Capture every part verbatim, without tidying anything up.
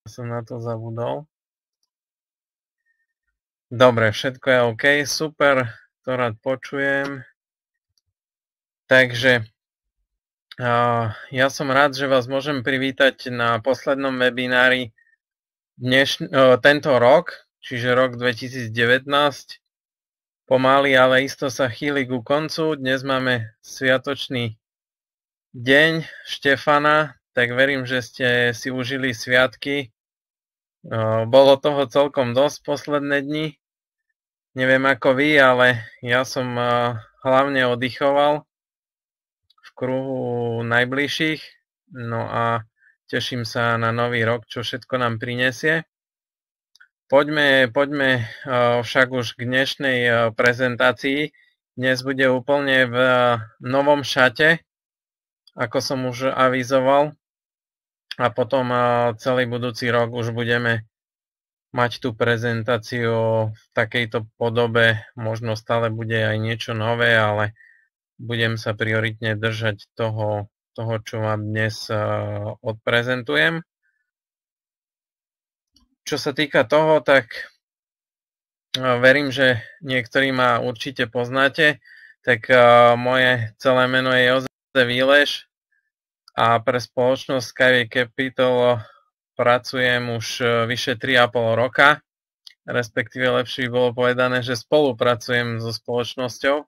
Som na to zabudol. Dobre, všetko je OK, super, to rád počujem. Takže uh, ja som rád, že vás môžem privítať na poslednom webinári dneš, uh, tento rok, čiže rok dvetisícdevätnásť. Pomaly, ale isto sa chýli ku koncu. Dnes máme sviatočný deň Štefana, tak verím, že ste si užili sviatky. Bolo toho celkom dosť posledné dni. Neviem ako vy, ale ja som hlavne oddychoval v kruhu najbližších. No a teším sa na nový rok, čo všetko nám prinesie. Poďme, poďme však už k dnešnej prezentácii. Dnes bude úplne v novom šate, ako som už avizoval. A potom celý budúci rok už budeme mať tú prezentáciu v takejto podobe. Možno stále bude aj niečo nové, ale budem sa prioritne držať toho, toho čo vám dnes odprezentujem. Čo sa týka toho, tak verím, že niektorí ma určite poznáte. Tak moje celé meno je Jozef Výleš a pre spoločnosť Skyway Capital pracujem už vyše tri a pol roka, respektíve lepšie by bolo povedané, že spolupracujem so spoločnosťou.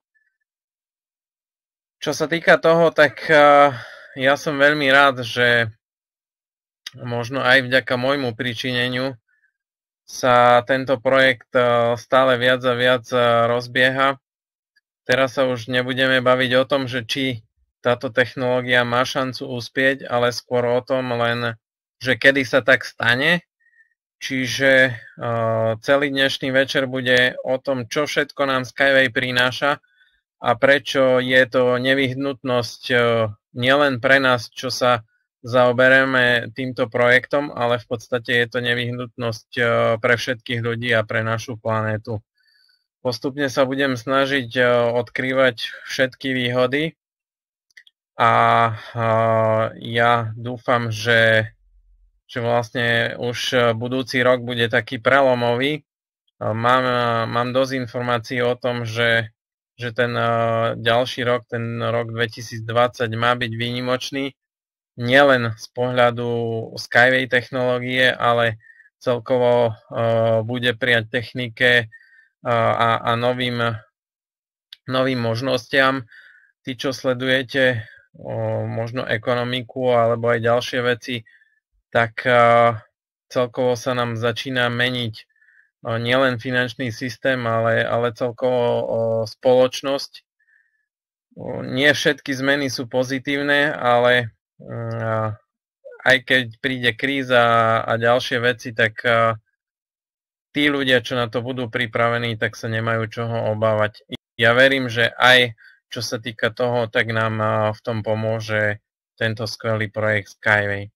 Čo sa týka toho, tak ja som veľmi rád, že možno aj vďaka môjmu pričineniu sa tento projekt stále viac a viac rozbieha. Teraz sa už nebudeme baviť o tom, že či táto technológia má šancu uspieť, ale skôr o tom len, že kedy sa tak stane. Čiže uh, celý dnešný večer bude o tom, čo všetko nám Skyway prináša a prečo je to nevyhnutnosť uh, nielen pre nás, čo sa zaobereme týmto projektom, ale v podstate je to nevyhnutnosť uh, pre všetkých ľudí a pre našu planétu. Postupne sa budem snažiť uh, odkrývať všetky výhody. A uh, ja dúfam, že, že vlastne už budúci rok bude taký prelomový. Uh, mám, uh, mám dosť informácií o tom, že, že ten uh, ďalší rok, ten rok dvetisícdvadsať má byť výnimočný. Nielen z pohľadu Skyway technológie, ale celkovo uh, bude prijať technike uh, a, a novým, novým možnostiam. Tí, čo sledujete O, možno ekonomiku alebo aj ďalšie veci, tak a, celkovo sa nám začína meniť a, nielen finančný systém, ale, ale celkovo o, spoločnosť. O, nie všetky zmeny sú pozitívne, ale a, aj keď príde kríza a ďalšie veci, tak a, tí ľudia, čo na to budú pripravení, tak sa nemajú čoho obávať. Ja verím, že aj čo sa týka toho, tak nám v tom pomôže tento skvelý projekt Skyway.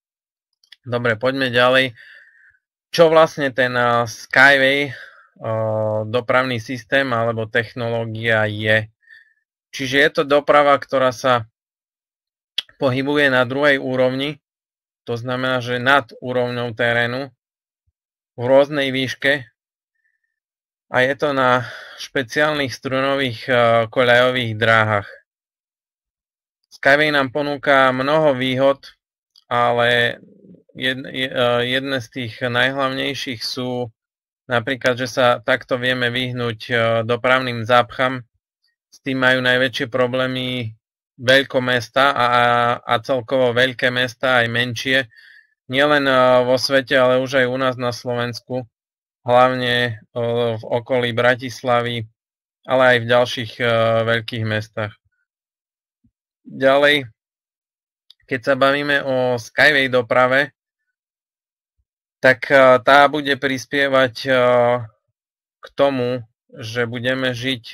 Dobre, poďme ďalej. Čo vlastne ten Skyway dopravný systém alebo technológia je? Čiže je to doprava, ktorá sa pohybuje na druhej úrovni, to znamená, že nad úrovňou terénu, v rôznej výške, a je to na špeciálnych strunových koľajových dráhach. Skyway nám ponúka mnoho výhod, ale jedné z tých najhlavnejších sú napríklad, že sa takto vieme vyhnúť dopravným zápcham. S tým majú najväčšie problémy veľkomestá a, a celkovo veľké mestá aj menšie. Nielen vo svete, ale už aj u nás na Slovensku. Hlavne v okolí Bratislavy, ale aj v ďalších veľkých mestách. Ďalej, keď sa bavíme o Skyway doprave, tak tá bude prispievať k tomu, že budeme žiť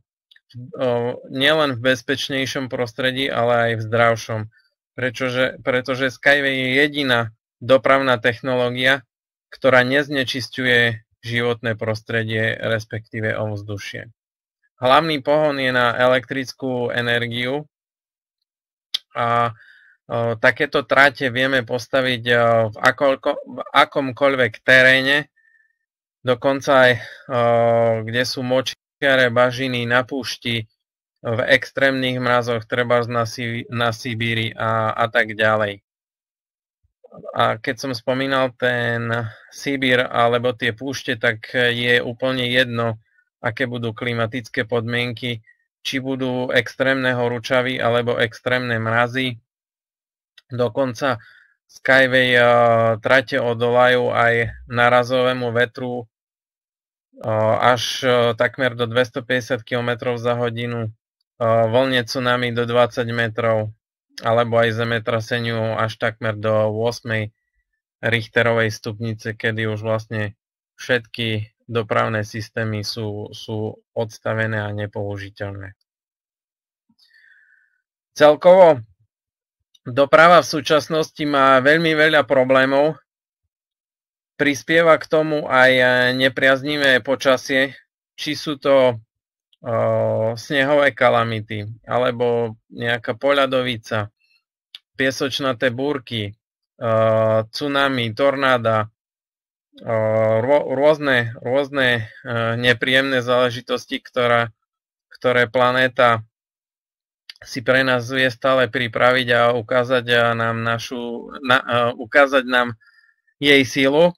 nielen v bezpečnejšom prostredí, ale aj v zdravšom. Pretože, pretože Skyway je jediná dopravná technológia, ktorá neznečisťuje životné prostredie, respektíve ovzdušie. Hlavný pohon je na elektrickú energiu a Takéto tráte vieme postaviť v, akolko, v akomkoľvek teréne, dokonca aj kde sú močiare bažiny na púšti, v extrémnych mrazoch, trebárs na, si, na Sibíri a, a tak ďalej. A keď som spomínal ten Sibír alebo tie púšte, tak je úplne jedno, aké budú klimatické podmienky, či budú extrémne horúčavy alebo extrémne mrazy. Dokonca Skyway uh, trate odolajú aj narazovému vetru uh, až uh, takmer do dvestopäťdesiat kilometrov za hodinu, uh, vlne tsunami do dvadsať metrov, alebo aj zemetraseniu až takmer do ôsmej Richterovej stupnice, kedy už vlastne všetky dopravné systémy sú, sú odstavené a nepoužiteľné. Celkovo doprava v súčasnosti má veľmi veľa problémov. Prispieva k tomu aj nepriaznivé počasie, či sú to o, snehové kalamity, alebo nejaká poľadovica, piesočnaté búrky, o, tsunami, tornáda, o, rôzne, rôzne o, nepríjemné záležitosti, ktorá, ktoré planéta si pre nás vie stále pripraviť a ukázať nám našu, na, uh, ukázať nám jej sílu.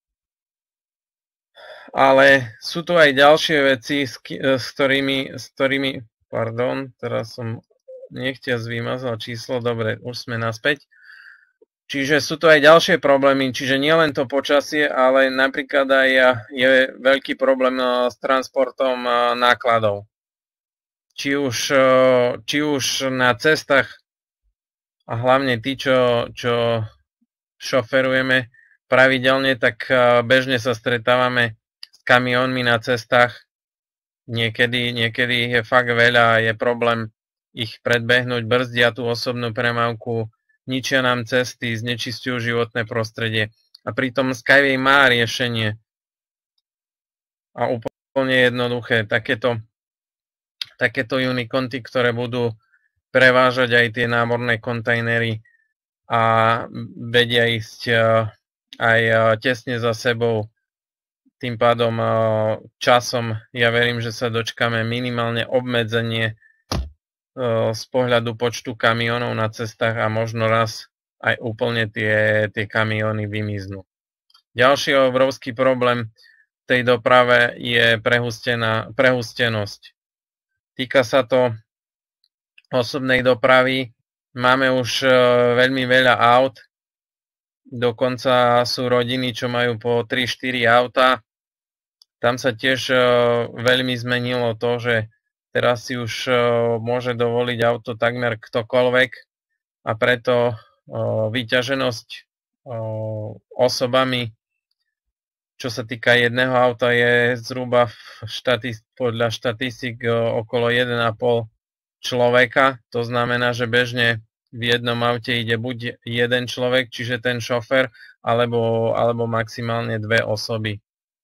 Ale sú tu aj ďalšie veci, s, s ktorými, s ktorými, pardon, teraz som nechtiac vymazal číslo, dobre, už sme naspäť. Čiže sú tu aj ďalšie problémy, čiže nielen to počasie, ale napríklad aj je veľký problém s transportom nákladov. Či už, či už na cestách a hlavne tí, čo, čo šoferujeme pravidelne, tak bežne sa stretávame s kamiónmi na cestách. Niekedy, niekedy je fakt veľa a je problém ich predbehnúť, brzdia tú osobnú premávku, ničia nám cesty, znečisťujú životné prostredie. A pritom Skyway má riešenie. A úplne jednoduché, takéto takéto unikonty, ktoré budú prevážať aj tie námorné kontajnery a vedia ísť aj tesne za sebou. Tým pádom časom ja verím, že sa dočkáme minimálne obmedzenie z pohľadu počtu kamionov na cestách a možno raz aj úplne tie, tie kamióny vymiznú. Ďalší obrovský problém v tej doprave je prehustená, prehustenosť. Týka sa to osobnej dopravy. Máme už veľmi veľa aut. Dokonca sú rodiny, čo majú po tri štyri auta. Tam sa tiež veľmi zmenilo to, že teraz si už môže dovoliť auto takmer ktokoľvek a preto vyťaženosť osobami, čo sa týka jedného auta, je zhruba štatist, podľa štatistik okolo jeden a pol človeka. To znamená, že bežne v jednom aute ide buď jeden človek, čiže ten šofer, alebo, alebo maximálne dve osoby.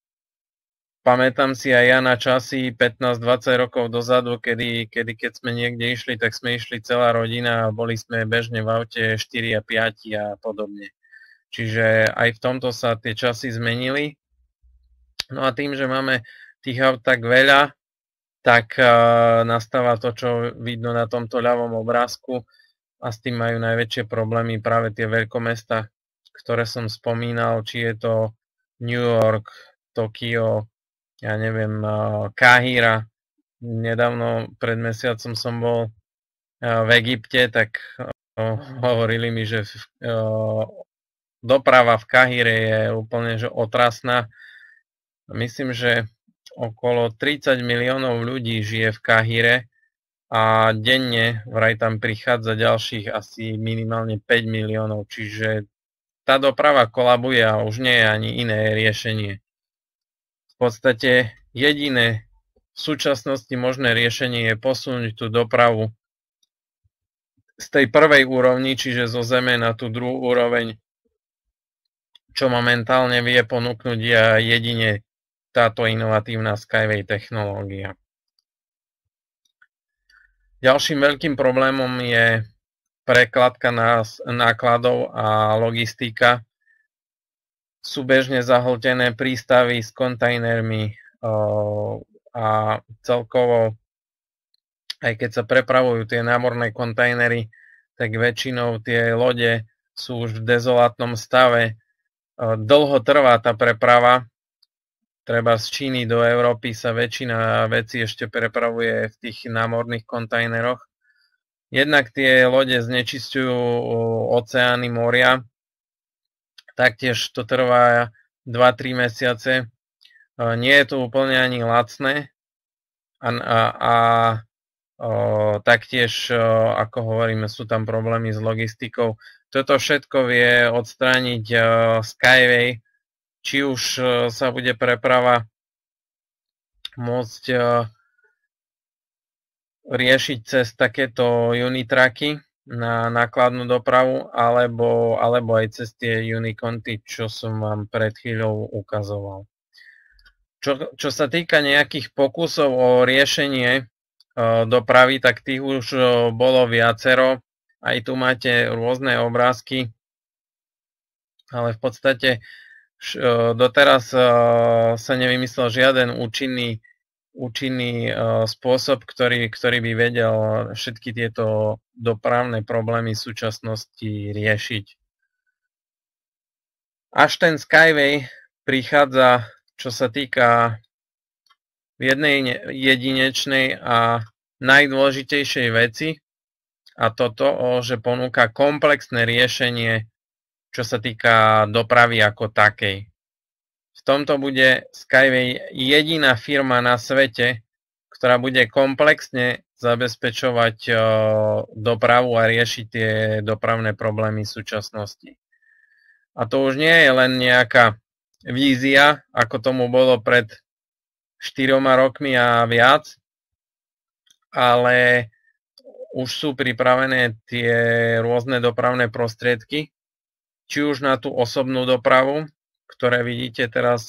Pamätám si aj ja na časy pätnásť dvadsať rokov dozadu, kedy, kedy keď sme niekde išli, tak sme išli celá rodina a boli sme bežne v aute štyri a päť a podobne. Čiže aj v tomto sa tie časy zmenili. No a tým, že máme tých aut tak veľa, tak uh, nastáva to, čo vidno na tomto ľavom obrázku a s tým majú najväčšie problémy práve tie veľkomestá, ktoré som spomínal, či je to New York, Tokio, ja neviem, uh, Káhira. Nedávno pred mesiacom som bol uh, v Egypte, tak uh, hovorili mi, že uh, doprava v Káhire je úplne že otrasná. Myslím, že okolo tridsať miliónov ľudí žije v Káhire a denne vraj tam prichádza ďalších asi minimálne päť miliónov, čiže tá doprava kolabuje a už nie je ani iné riešenie. V podstate jediné v súčasnosti možné riešenie je posunúť tú dopravu z tej prvej úrovni, čiže zo zeme na tú druhú úroveň, čo momentálne vie ponúknuť jedine táto inovatívna Skyway technológia. Ďalším veľkým problémom je prekladka nákladov a logistika. Sú bežne zahltené prístavy s kontajnermi a celkovo, aj keď sa prepravujú tie námorné kontajnery, tak väčšinou tie lode sú už v dezolátnom stave. Dlho trvá tá preprava. Treba z Číny do Európy sa väčšina vecí ešte prepravuje v tých námorných kontajneroch. Jednak tie lode znečisťujú oceány, moria. Taktiež to trvá dva tri mesiace. Nie je to úplne ani lacné. A, a, a o, taktiež, o, ako hovoríme, sú tam problémy s logistikou. Toto všetko vie odstrániť o, Skyway, či už o, sa bude preprava môcť o, riešiť cez takéto unitraky na nákladnú dopravu, alebo, alebo aj cez tie unikonty, čo som vám pred chvíľou ukazoval. Čo, čo sa týka nejakých pokusov o riešenie e, dopravy, tak tých už e, bolo viacero. Aj tu máte rôzne obrázky, ale v podstate š, e, doteraz e, sa nevymyslel žiaden účinný účinný uh, spôsob, ktorý, ktorý by vedel všetky tieto dopravné problémy v súčasnosti riešiť. Až ten Skyway prichádza, čo sa týka jednej jedinečnej a najdôležitejšej veci, a toto, že ponúka komplexné riešenie, čo sa týka dopravy ako takej. V tomto bude Skyway jediná firma na svete, ktorá bude komplexne zabezpečovať dopravu a riešiť tie dopravné problémy v súčasnosti. A to už nie je len nejaká vízia, ako tomu bolo pred štyroma rokmi a viac, ale už sú pripravené tie rôzne dopravné prostriedky, či už na tú osobnú dopravu, ktoré vidíte teraz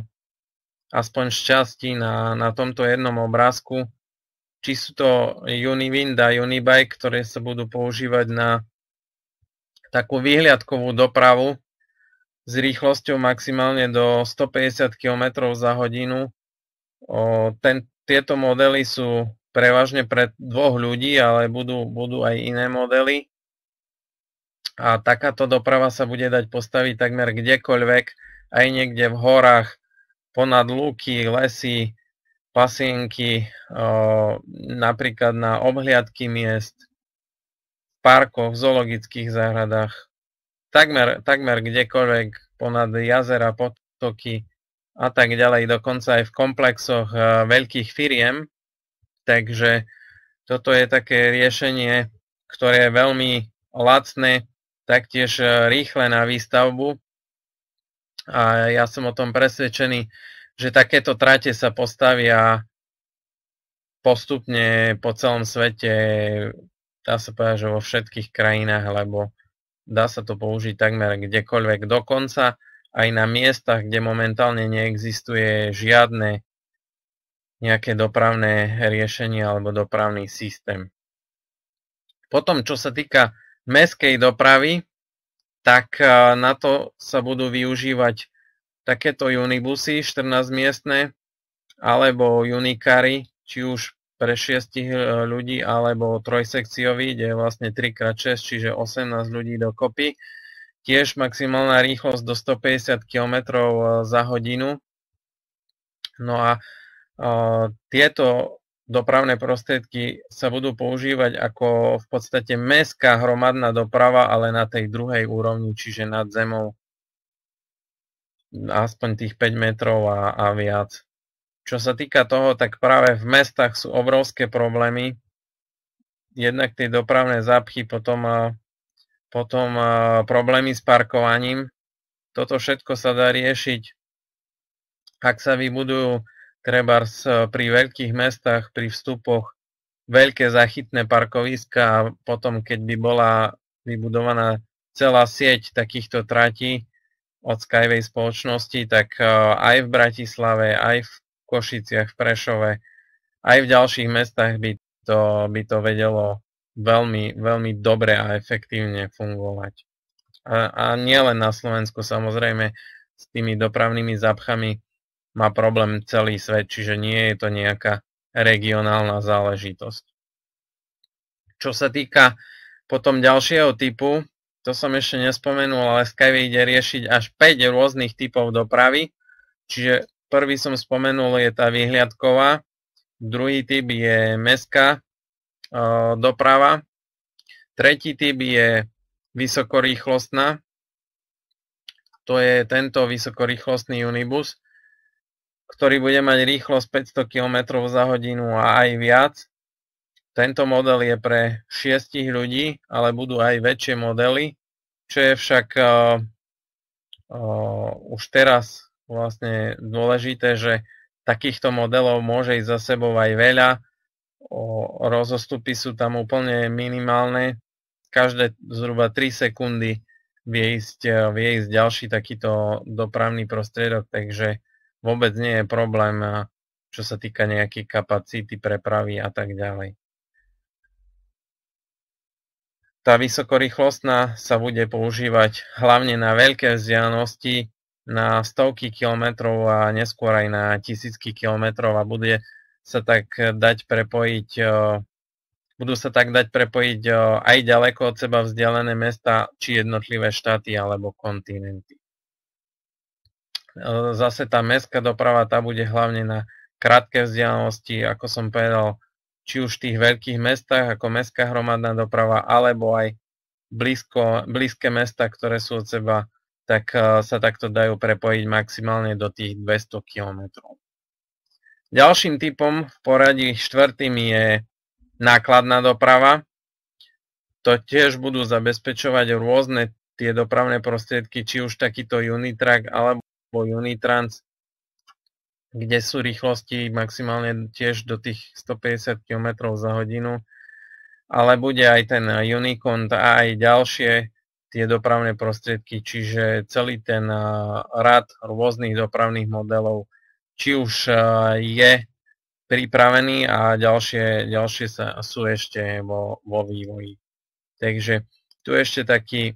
aspoň šťastí na, na tomto jednom obrázku, či sú to Uniwind a Unibike, ktoré sa budú používať na takú výhliadkovú dopravu s rýchlosťou maximálne do stopäťdesiat kilometrov za hodinu. O, ten, tieto modely sú prevažne pre dvoch ľudí, ale budú, budú aj iné modely. A takáto doprava sa bude dať postaviť takmer kdekoľvek, aj niekde v horách, ponad lúky, lesy, pasienky, o, napríklad na obhliadky miest, v parkoch, v zoologických záhradách, takmer, takmer kdekoľvek, ponad jazera, potoky a tak ďalej, dokonca aj v komplexoch a, veľkých firiem. Takže toto je také riešenie, ktoré je veľmi lacné, taktiež rýchle na výstavbu. A ja som o tom presvedčený, že takéto trate sa postavia postupne po celom svete, dá sa povedať, že vo všetkých krajinách, lebo dá sa to použiť takmer kdekoľvek, dokonca aj na miestach, kde momentálne neexistuje žiadne nejaké dopravné riešenie alebo dopravný systém. Potom, čo sa týka mestskej dopravy, tak na to sa budú využívať takéto unibusy štrnásť miestne alebo unikary, či už pre šiestich ľudí alebo trojsekciový, kde je vlastne tri krát šesť, čiže osemnásť ľudí dokopy. Tiež maximálna rýchlosť do stopäťdesiat kilometrov za hodinu. No a uh, tieto dopravné prostriedky sa budú používať ako v podstate mestská hromadná doprava, ale na tej druhej úrovni, čiže nad zemou aspoň tých päť metrov a, a viac. Čo sa týka toho, tak práve v mestách sú obrovské problémy. Jednak tie dopravné zápchy, potom, potom problémy s parkovaním. Toto všetko sa dá riešiť, ak sa vybudujú trebárs pri veľkých mestách, pri vstupoch, veľké záchytné parkoviska a potom, keď by bola vybudovaná celá sieť takýchto tratí od Skyway spoločnosti, tak aj v Bratislave, aj v Košiciach, v Prešove, aj v ďalších mestách by to, by to vedelo veľmi, veľmi dobre a efektívne fungovať. A, a nielen na Slovensku, samozrejme, s tými dopravnými zápchami má problém celý svet, čiže nie je to nejaká regionálna záležitosť. Čo sa týka potom ďalšieho typu, to som ešte nespomenul, ale Skyway ide riešiť až päť rôznych typov dopravy. Čiže prvý som spomenul je tá vyhliadková, druhý typ je mestská e, doprava, tretí typ je vysokorýchlostná, to je tento vysokorýchlostný Unibus, ktorý bude mať rýchlosť päťsto kilometrov za hodinu a aj viac. Tento model je pre šiestich ľudí, ale budú aj väčšie modely, čo je však uh, uh, už teraz vlastne dôležité, že takýchto modelov môže ísť za sebou aj veľa. O, rozostupy sú tam úplne minimálne. Každé zhruba tri sekundy vie ísť, vie ísť ďalší takýto dopravný prostriedok, takže vôbec nie je problém, čo sa týka nejakej kapacity prepravy a tak ďalej. Tá vysokorýchlostná sa bude používať hlavne na veľké vzdialenosti, na stovky kilometrov a neskôr aj na tisícky kilometrov a bude sa tak dať prepojiť, budú sa tak dať prepojiť aj ďaleko od seba vzdialené mesta, či jednotlivé štáty alebo kontinenty. Zase tá mestská doprava, tá bude hlavne na krátke vzdialenosti, ako som povedal, či už v tých veľkých mestách ako mestská hromadná doprava, alebo aj blízko, blízke mesta, ktoré sú od seba, tak sa takto dajú prepojiť maximálne do tých dvesto kilometrov. Ďalším typom v poradí štvrtým je nákladná doprava. To tiež budú zabezpečovať rôzne tie dopravné prostriedky, či už takýto Unitrack alebo Unitrans, kde sú rýchlosti maximálne tiež do tých stopäťdesiat kilometrov za hodinu, ale bude aj ten Unicont a aj ďalšie tie dopravné prostriedky, čiže celý ten rad rôznych dopravných modelov, či už je pripravený a ďalšie, ďalšie sa, sú ešte vo, vo vývoji. Takže tu ešte taký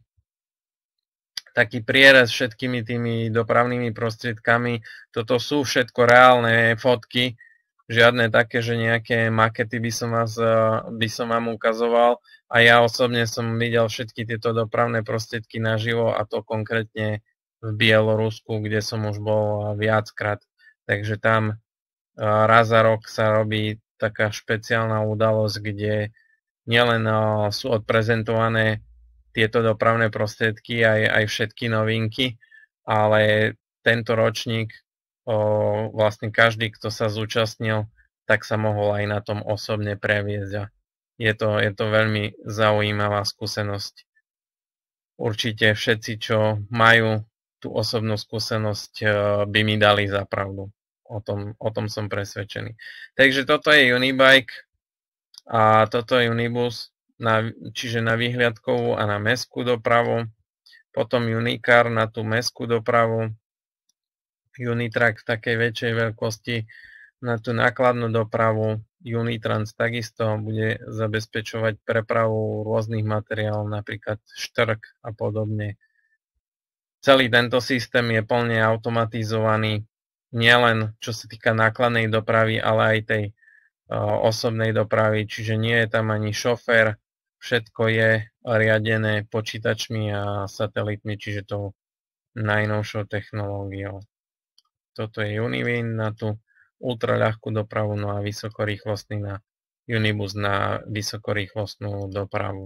taký prierez všetkými tými dopravnými prostriedkami. Toto sú všetko reálne fotky, žiadne také, že nejaké makety by som, vás, by som vám ukazoval. A ja osobne som videl všetky tieto dopravné prostriedky naživo, a to konkrétne v Bielorusku, kde som už bol viackrát. Takže tam raz za rok sa robí taká špeciálna udalosť, kde nielen sú odprezentované tieto dopravné prostriedky, aj, aj všetky novinky, ale tento ročník o, vlastne každý, kto sa zúčastnil, tak sa mohol aj na tom osobne previesť. A je to, je to veľmi zaujímavá skúsenosť. Určite všetci, čo majú tú osobnú skúsenosť, by mi dali za pravdu. O tom, o tom som presvedčený. Takže toto je Unibike a toto je Unibus, Na, čiže na výhliadkovú a na mestskú dopravu, potom Unicar na tú mestskú dopravu, Unitrack v takej väčšej veľkosti na tú nákladnú dopravu, Unitrans takisto bude zabezpečovať prepravu rôznych materiálov, napríklad štrk a podobne. Celý tento systém je plne automatizovaný, nielen čo sa týka nákladnej dopravy, ale aj tej uh, osobnej dopravy, čiže nie je tam ani šofér. Všetko je riadené počítačmi a satelitmi, čiže tou najnovšou technológiou. Toto je Univin na tú ultraľahkú dopravu, no a vysokorýchlostný na Unibus na vysokorýchlostnú dopravu.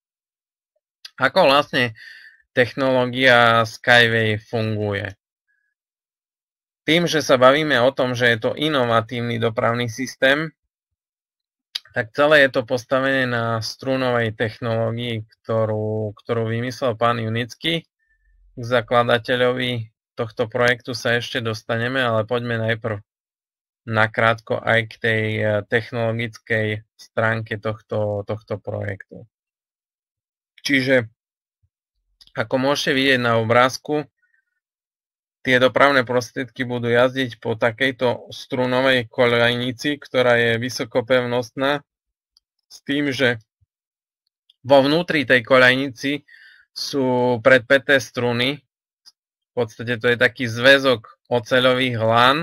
Ako vlastne technológia Skyway funguje? Tým, že sa bavíme o tom, že je to inovatívny dopravný systém, tak celé je to postavené na strunovej technológii, ktorú, ktorú vymyslel pán Junický. K zakladateľovi tohto projektu sa ešte dostaneme, ale poďme najprv nakrátko aj k tej technologickej stránke tohto, tohto projektu. Čiže, ako môžete vidieť na obrázku, tie dopravné prostriedky budú jazdiť po takejto strunovej koľajnici, ktorá je vysokopevnostná, s tým, že vo vnútri tej koľajnici sú predpäté struny. V podstate to je taký zväzok oceľových lán.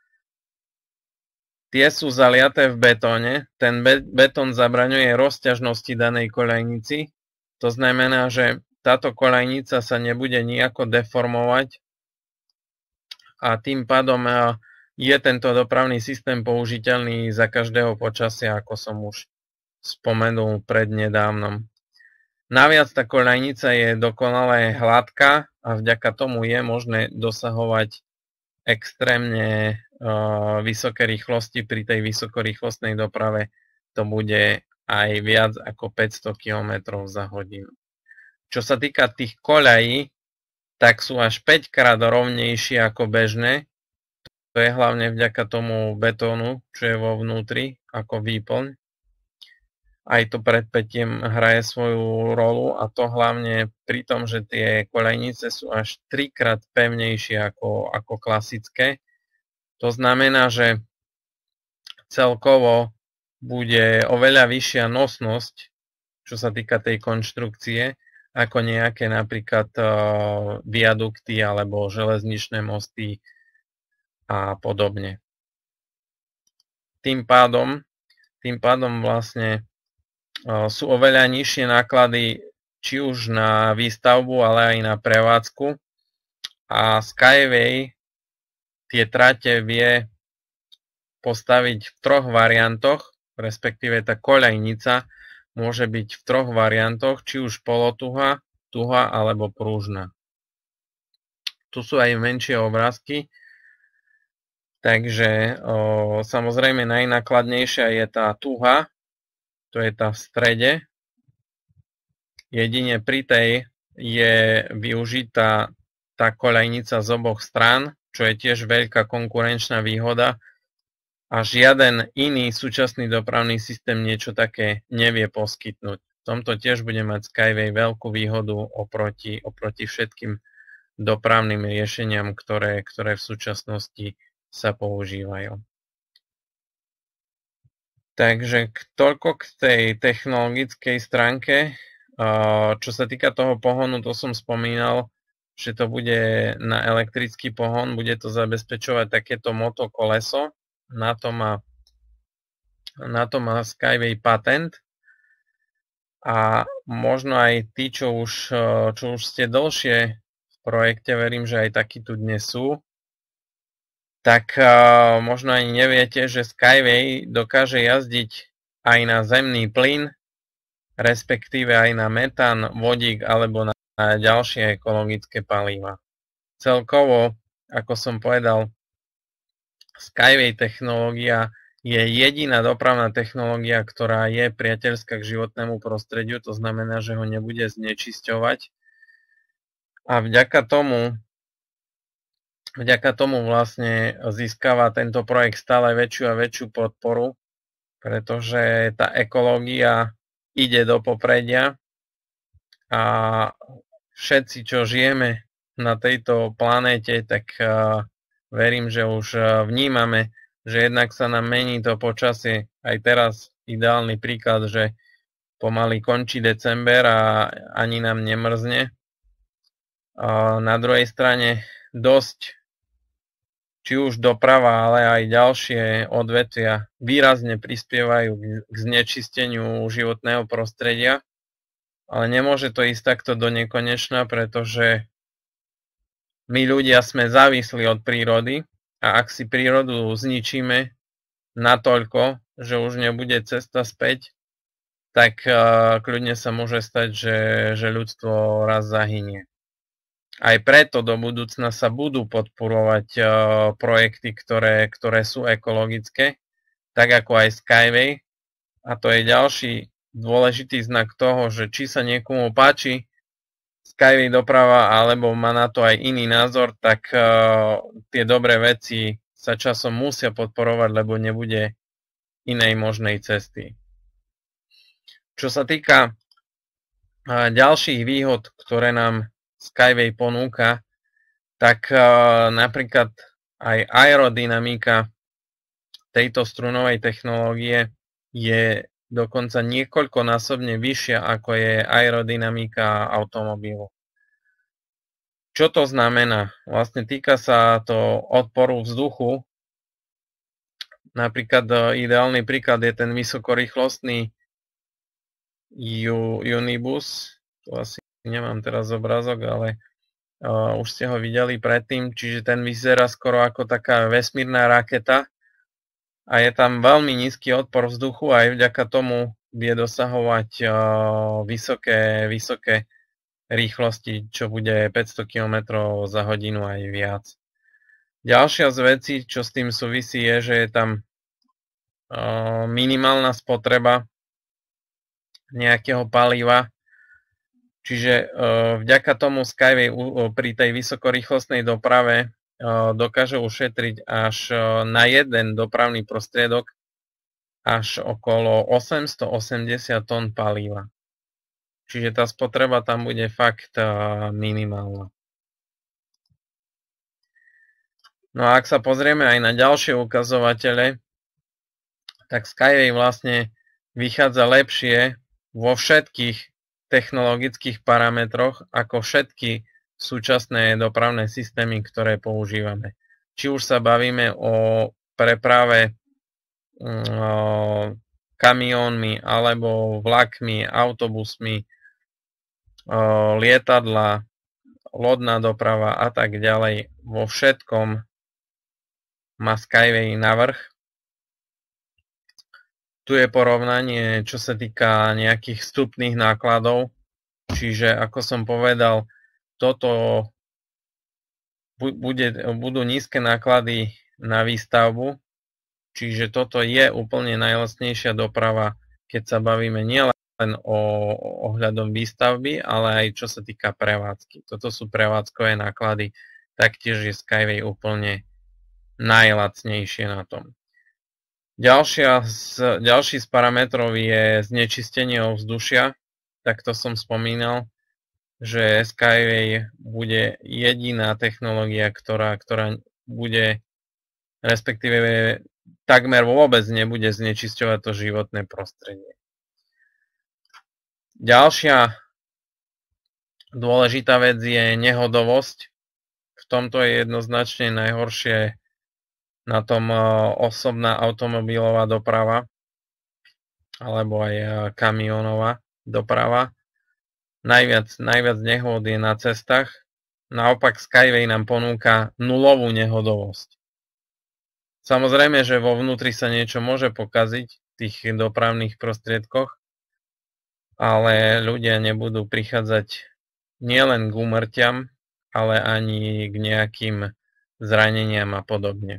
Tie sú zaliaté v betóne. Ten be- betón zabraňuje rozťažnosti danej koľajnici. To znamená, že táto koľajnica sa nebude nejako deformovať a tým pádom je tento dopravný systém použiteľný za každého počasia, ako som už spomenul prednedávnom. Naviac tá koľajnica je dokonale hladká a vďaka tomu je možné dosahovať extrémne uh, vysoké rýchlosti. Pri tej vysokorýchlostnej doprave to bude aj viac ako päťsto kilometrov za hodinu. Čo sa týka tých koľají, tak sú až päť krát rovnejšie ako bežné. To je hlavne vďaka tomu betónu, čo je vo vnútri ako výplň. Aj to predpätiem hraje svoju rolu a to hlavne pri tom, že tie koľajnice sú až trikrát pevnejšie ako, ako klasické. To znamená, že celkovo bude oveľa vyššia nosnosť, čo sa týka tej konštrukcie, ako nejaké napríklad uh, viadukty alebo železničné mosty a podobne. Tým pádom, tým pádom vlastne sú oveľa nižšie náklady či už na výstavbu, ale aj na prevádzku. A Skyway tie trate vie postaviť v troch variantoch, respektíve tá koľajnica môže byť v troch variantoch, či už polotuha, tuha alebo prúžna. Tu sú aj menšie obrázky, takže o, samozrejme najnákladnejšia je tá tuha, to je tá v strede. Jedine pri tej je využitá tá koľajnica z oboch strán, čo je tiež veľká konkurenčná výhoda a žiaden iný súčasný dopravný systém niečo také nevie poskytnúť. V tomto tiež bude mať Skyway veľkú výhodu oproti, oproti všetkým dopravným riešeniam, ktoré, ktoré v súčasnosti sa používajú. Takže toľko k tej technologickej stránke. Čo sa týka toho pohonu, to som spomínal, že to bude na elektrický pohon, bude to zabezpečovať takéto motokoleso. Na to má, na to má Skyway patent. A možno aj tí, čo už, čo už ste dlhšie v projekte, verím, že aj takí tu dnes sú, tak uh, možno ani neviete, že Skyway dokáže jazdiť aj na zemný plyn, respektíve aj na metán, vodík alebo na, na ďalšie ekologické palíva. Celkovo, ako som povedal, Skyway technológia je jediná dopravná technológia, ktorá je priateľská k životnému prostrediu, to znamená, že ho nebude znečisťovať. A vďaka tomu Vďaka tomu vlastne získava tento projekt stále väčšiu a väčšiu podporu, pretože tá ekológia ide do popredia a všetci, čo žijeme na tejto planéte, tak verím, že už vnímame, že jednak sa nám mení to počasie. Aj teraz ideálny príklad, že pomaly končí december a ani nám nemrzne. A na druhej strane dosť či už doprava, ale aj ďalšie odvetvia výrazne prispievajú k znečisteniu životného prostredia. Ale nemôže to ísť takto do nekonečna, pretože my ľudia sme závislí od prírody a ak si prírodu zničíme natoľko, že už nebude cesta späť, tak kľudne sa môže stať, že, že ľudstvo raz zahynie. Aj preto do budúcna sa budú podporovať uh, projekty, ktoré, ktoré sú ekologické, tak ako aj Skyway. A to je ďalší dôležitý znak toho, že či sa niekomu páči Skyway doprava, alebo má na to aj iný názor, tak uh, tie dobré veci sa časom musia podporovať, lebo nebude inej možnej cesty. Čo sa týka uh, ďalších výhod, ktoré nám Skyway ponúka, tak uh, napríklad aj aerodynamika tejto strunovej technológie je dokonca niekoľkonásobne vyššia, ako je aerodynamika automobilu. Čo to znamená? Vlastne týka sa to odporu vzduchu. Napríklad ideálny príklad je ten vysokorýchlostný Unibus. Tu asi nemám teraz obrázok, ale uh, už ste ho videli predtým. Čiže ten vyzerá skoro ako taká vesmírna raketa a je tam veľmi nízky odpor vzduchu a aj vďaka tomu vie dosahovať uh, vysoké, vysoké rýchlosti, čo bude päťsto kilometrov za hodinu aj viac. Ďalšia z vecí, čo s tým súvisí, je, že je tam uh, minimálna spotreba nejakého paliva. Čiže uh, vďaka tomu Skyway uh, pri tej vysokorýchlostnej doprave uh, dokáže ušetriť až uh, na jeden dopravný prostriedok až okolo osemstoosemdesiat tón paliva. Čiže tá spotreba tam bude fakt uh, minimálna. No a ak sa pozrieme aj na ďalšie ukazovatele, tak Skyway vlastne vychádza lepšie vo všetkých technologických parametroch ako všetky súčasné dopravné systémy, ktoré používame. Či už sa bavíme o preprave um, kamiónmi alebo vlakmi, autobusmi, lietadla, lodná doprava a tak ďalej. Vo všetkom má Skyway navrch. Tu je porovnanie, čo sa týka nejakých vstupných nákladov. Čiže, ako som povedal, toto bude, budú nízke náklady na výstavbu. Čiže toto je úplne najlacnejšia doprava, keď sa bavíme nielen len o ohľadom výstavby, ale aj čo sa týka prevádzky. Toto sú prevádzkové náklady, taktiež je Skyway úplne najlacnejšie na tom. Ďalšia z, ďalší z parametrov je znečistenie ovzdušia. Tak to som spomínal, že Skyway bude jediná technológia, ktorá, ktorá bude, respektíve takmer vôbec nebude znečisťovať to životné prostredie. Ďalšia dôležitá vec je nehodovosť. V tomto je jednoznačne najhoršie na tom osobná automobilová doprava alebo aj kamionová doprava. Najviac, najviac nehôd je na cestách. Naopak Skyway nám ponúka nulovú nehodovosť. Samozrejme, že vo vnútri sa niečo môže pokaziť v tých dopravných prostriedkoch, ale ľudia nebudú prichádzať nielen k úmrtiam, ale ani k nejakým zraneniam a podobne.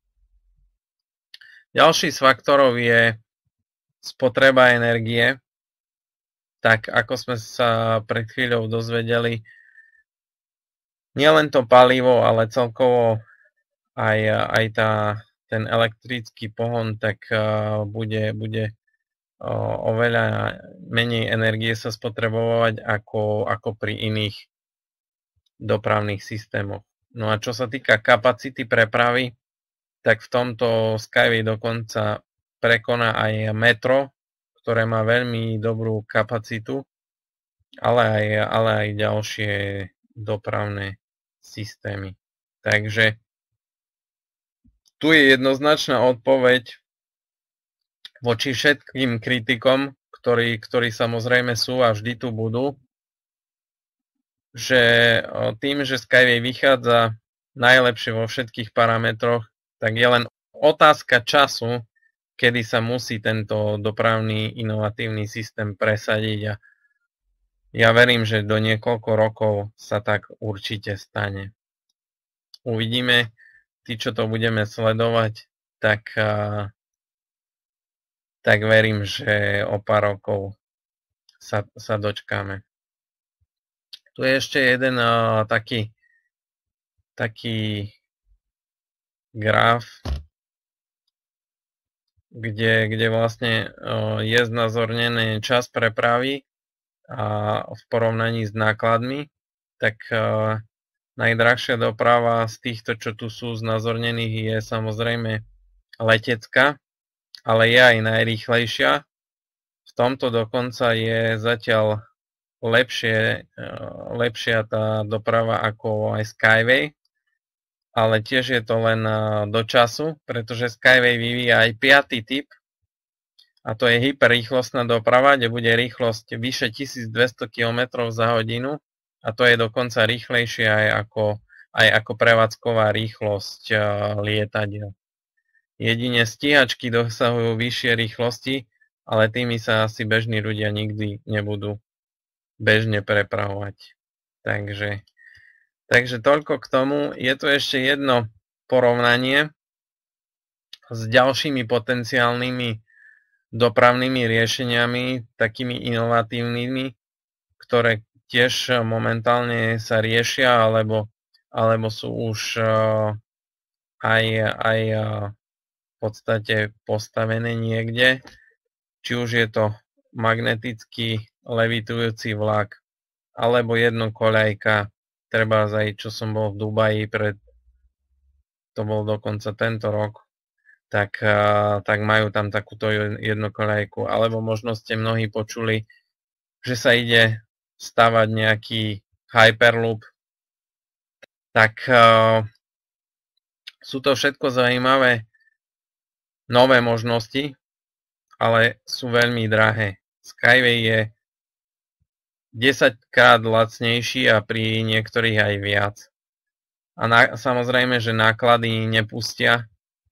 Ďalší z faktorov je spotreba energie. Tak ako sme sa pred chvíľou dozvedeli, nielen to palivo, ale celkovo aj, aj tá, ten elektrický pohon, tak bude, bude oveľa menej energie sa spotrebovať ako, ako pri iných dopravných systémoch. No a čo sa týka kapacity prepravy, tak v tomto Skyway dokonca prekoná aj metro, ktoré má veľmi dobrú kapacitu, ale aj, ale aj ďalšie dopravné systémy. Takže tu je jednoznačná odpoveď voči všetkým kritikom, ktorí, ktorí samozrejme sú a vždy tu budú, že tým, že Skyway vychádza najlepšie vo všetkých parametroch, tak je len otázka času, kedy sa musí tento dopravný inovatívny systém presadiť a ja verím, že do niekoľko rokov sa tak určite stane. Uvidíme, tí, čo to budeme sledovať, tak tak verím, že o pár rokov sa, sa dočkáme. Tu je ešte jeden uh, taký, taký graf, kde, kde vlastne uh, je znázornený čas prepravy a v porovnaní s nákladmi. Tak uh, najdrahšia doprava z týchto, čo tu sú znázornených, je samozrejme letecká, ale je aj najrýchlejšia tomto dokonca je zatiaľ lepšie, lepšia tá doprava ako aj Skyway, ale tiež je to len do času, pretože Skyway vyvíja aj piaty typ, a to je hyperrýchlostná doprava, kde bude rýchlosť vyše tisícdvesto kilometrov za hodinu, a to je dokonca rýchlejšie aj ako, aj ako prevádzková rýchlosť lietadiel. Jedine stíhačky dosahujú vyššie rýchlosti, ale tými sa asi bežní ľudia nikdy nebudú bežne prepravovať. Takže, takže toľko k tomu. Je tu ešte jedno porovnanie s ďalšími potenciálnymi dopravnými riešeniami, takými inovatívnymi, ktoré tiež momentálne sa riešia, alebo, alebo sú už aj, aj v podstate postavené niekde. Či už je to magnetický levitujúci vlak, alebo jednokoľajka, treba aj, čo som bol v Dubaji, pred, to bol dokonca tento rok, tak, tak majú tam takúto jednokoľajku, alebo možno ste mnohí počuli, že sa ide stavať nejaký Hyperloop, tak uh, sú to všetko zaujímavé nové možnosti, ale sú veľmi drahé. Skyway je desaťkrát lacnejší a pri niektorých aj viac. A na, samozrejme, že náklady nepustia.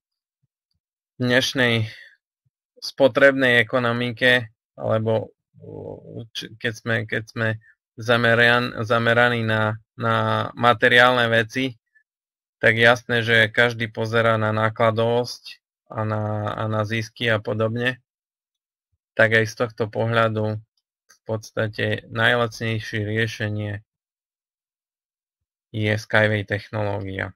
V dnešnej spotrebnej ekonomike, alebo keď sme, keď sme zameran, zameraní na, na materiálne veci, tak jasné, že každý pozerá na nákladovosť a na, a na zisky a podobne. Tak aj z tohto pohľadu v podstate najlacnejšie riešenie je Skyway technológia.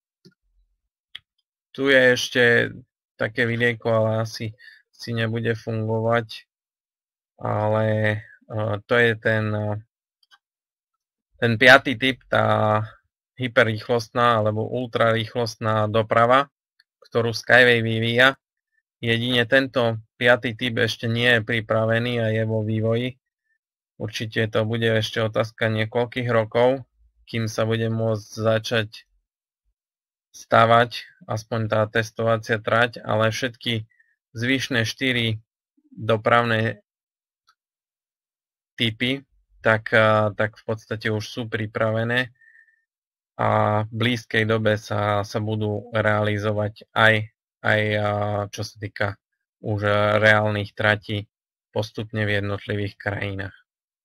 Tu je ešte také videjko, ale asi si nebude fungovať, ale uh, to je ten, uh, ten piatý typ, tá hyperrýchlostná alebo ultrarýchlostná doprava, ktorú Skyway vyvíja. Jedine tento piatý typ ešte nie je pripravený a je vo vývoji. Určite to bude ešte otázka niekoľkých rokov, kým sa bude môcť začať stavať aspoň tá testovacia trať, ale všetky zvyšné štyri dopravné typy, tak, tak v podstate už sú pripravené a v blízkej dobe sa, sa budú realizovať aj, aj čo sa týka už reálnych tratí postupne v jednotlivých krajinách.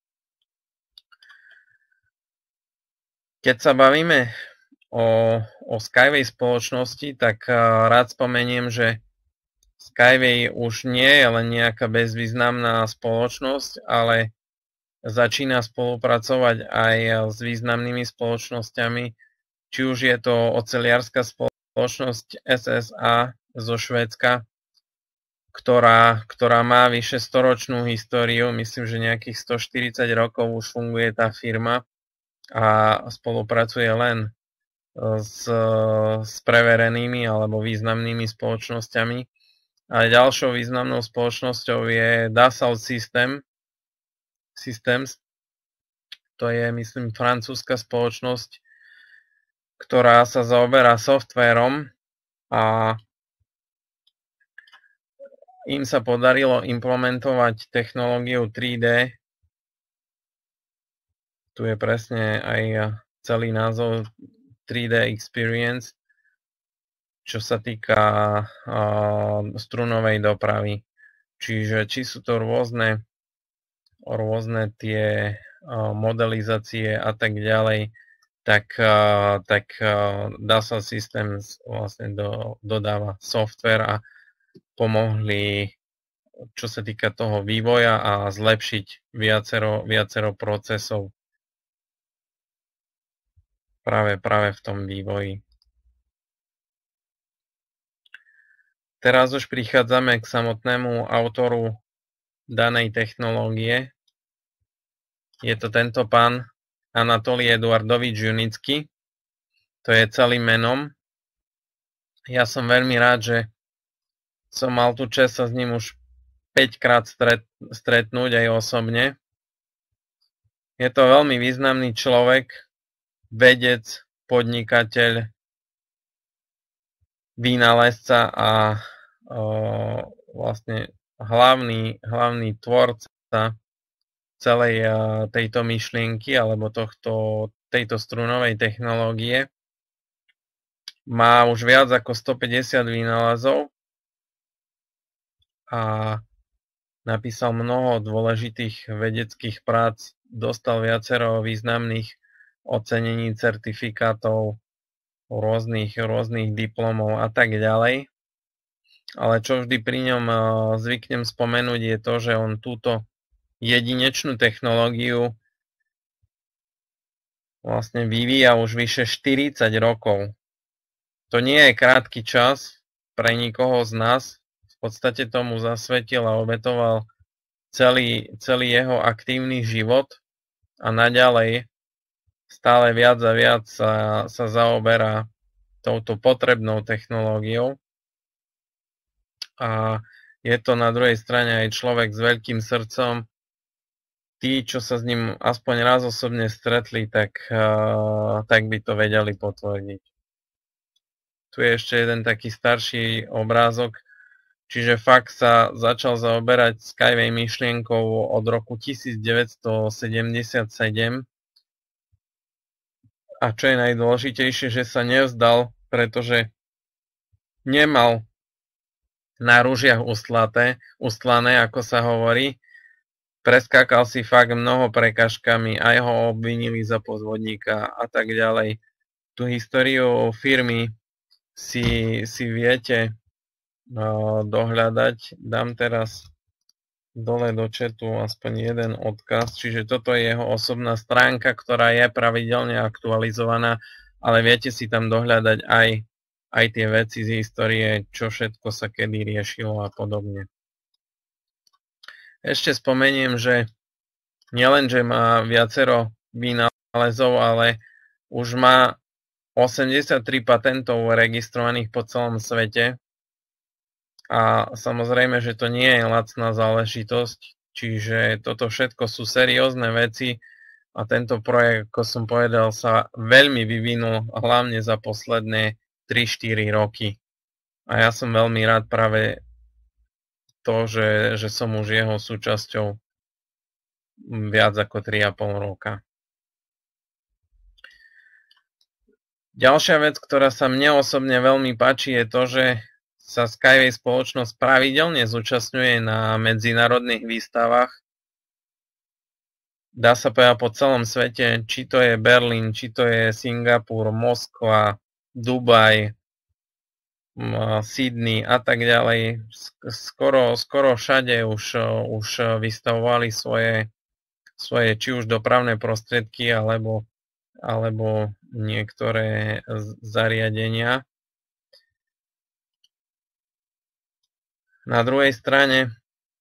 Keď sa bavíme o, o Skyway spoločnosti, tak rád spomeniem, že Skyway už nie je len nejaká bezvýznamná spoločnosť, ale začína spolupracovať aj s významnými spoločnosťami, či už je to oceliarská spoločnosť es es á zo Švédska, ktorá, ktorá má vyše storočnú históriu, myslím, že nejakých stoštyridsať rokov už funguje tá firma a spolupracuje len s, s preverenými alebo významnými spoločnosťami. A ďalšou významnou spoločnosťou je Dassault System, Systems. To je, myslím, francúzska spoločnosť, ktorá sa zaoberá softvérom a im sa podarilo implementovať technológiu tri dé. Tu je presne aj celý názov tri dé Experience, čo sa týka uh, strunovej dopravy. Čiže či sú to rôzne, rôzne tie uh, modelizácie a tak ďalej, tak, uh, tak uh, Dassault Systems vlastne do, dodáva software a pomohli, čo sa týka toho vývoja a zlepšiť viacero, viacero procesov práve, práve v tom vývoji. Teraz už prichádzame k samotnému autoru danej technológie. Je to tento pán Anatolij Eduardovič Junický. To je celým menom. Ja som veľmi rád, že som mal tú čest sa s ním už päťkrát stret, stretnúť aj osobne. Je to veľmi významný človek, vedec, podnikateľ, vynálezca a o, vlastne hlavný, hlavný tvorca celej o, tejto myšlienky alebo tohto, tejto strunovej technológie. Má už viac ako stopäťdesiat vynálezov a napísal mnoho dôležitých vedeckých prác, dostal viacero významných ocenení, certifikátov, rôznych, rôznych diplomov a tak ďalej. Ale čo vždy pri ňom zvyknem spomenúť je to, že on túto jedinečnú technológiu vlastne vyvíja už vyše štyridsať rokov. To nie je krátky čas pre nikoho z nás. V podstate tomu zasvetil a obetoval celý, celý jeho aktívny život a naďalej stále viac a viac sa, sa zaoberá touto potrebnou technológiou. A je to na druhej strane aj človek s veľkým srdcom. Tí, čo sa s ním aspoň raz osobne stretli, tak, uh, tak by to vedeli potvrdiť. Tu je ešte jeden taký starší obrázok, čiže fakt sa začal zaoberať Skyway myšlienkou od roku devätnásťsedemdesiatsedem. A čo je najdôležitejšie, že sa nevzdal, pretože nemal na rúžiach ustlaté, ustlané, ako sa hovorí. Preskákal si fakt mnoho prekažkami, aj ho obvinili za podvodníka a tak ďalej. Tú históriu firmy si, si viete uh, dohľadať. Dám teraz dole do chatu aspoň jeden odkaz, čiže toto je jeho osobná stránka, ktorá je pravidelne aktualizovaná, ale viete si tam dohľadať aj, aj tie veci z histórie, čo všetko sa kedy riešilo a podobne. Ešte spomeniem, že nielen, že má viacero vynálezov, ale už má osemdesiattri patentov registrovaných po celom svete. A samozrejme, že to nie je lacná záležitosť, čiže toto všetko sú seriózne veci a tento projekt, ako som povedal, sa veľmi vyvinul, hlavne za posledné tri štyri roky. A ja som veľmi rád práve to, že, že som už jeho súčasťou viac ako tri a pol roka. Ďalšia vec, ktorá sa mne osobne veľmi páči, je to, že sa Skyway spoločnosť pravidelne zúčastňuje na medzinárodných výstavách. Dá sa povedať po celom svete, či to je Berlín, či to je Singapur, Moskva, Dubaj, Sydney a tak ďalej. Skoro, skoro všade už, už vystavovali svoje, svoje či už dopravné prostriedky alebo, alebo niektoré zariadenia. Na druhej strane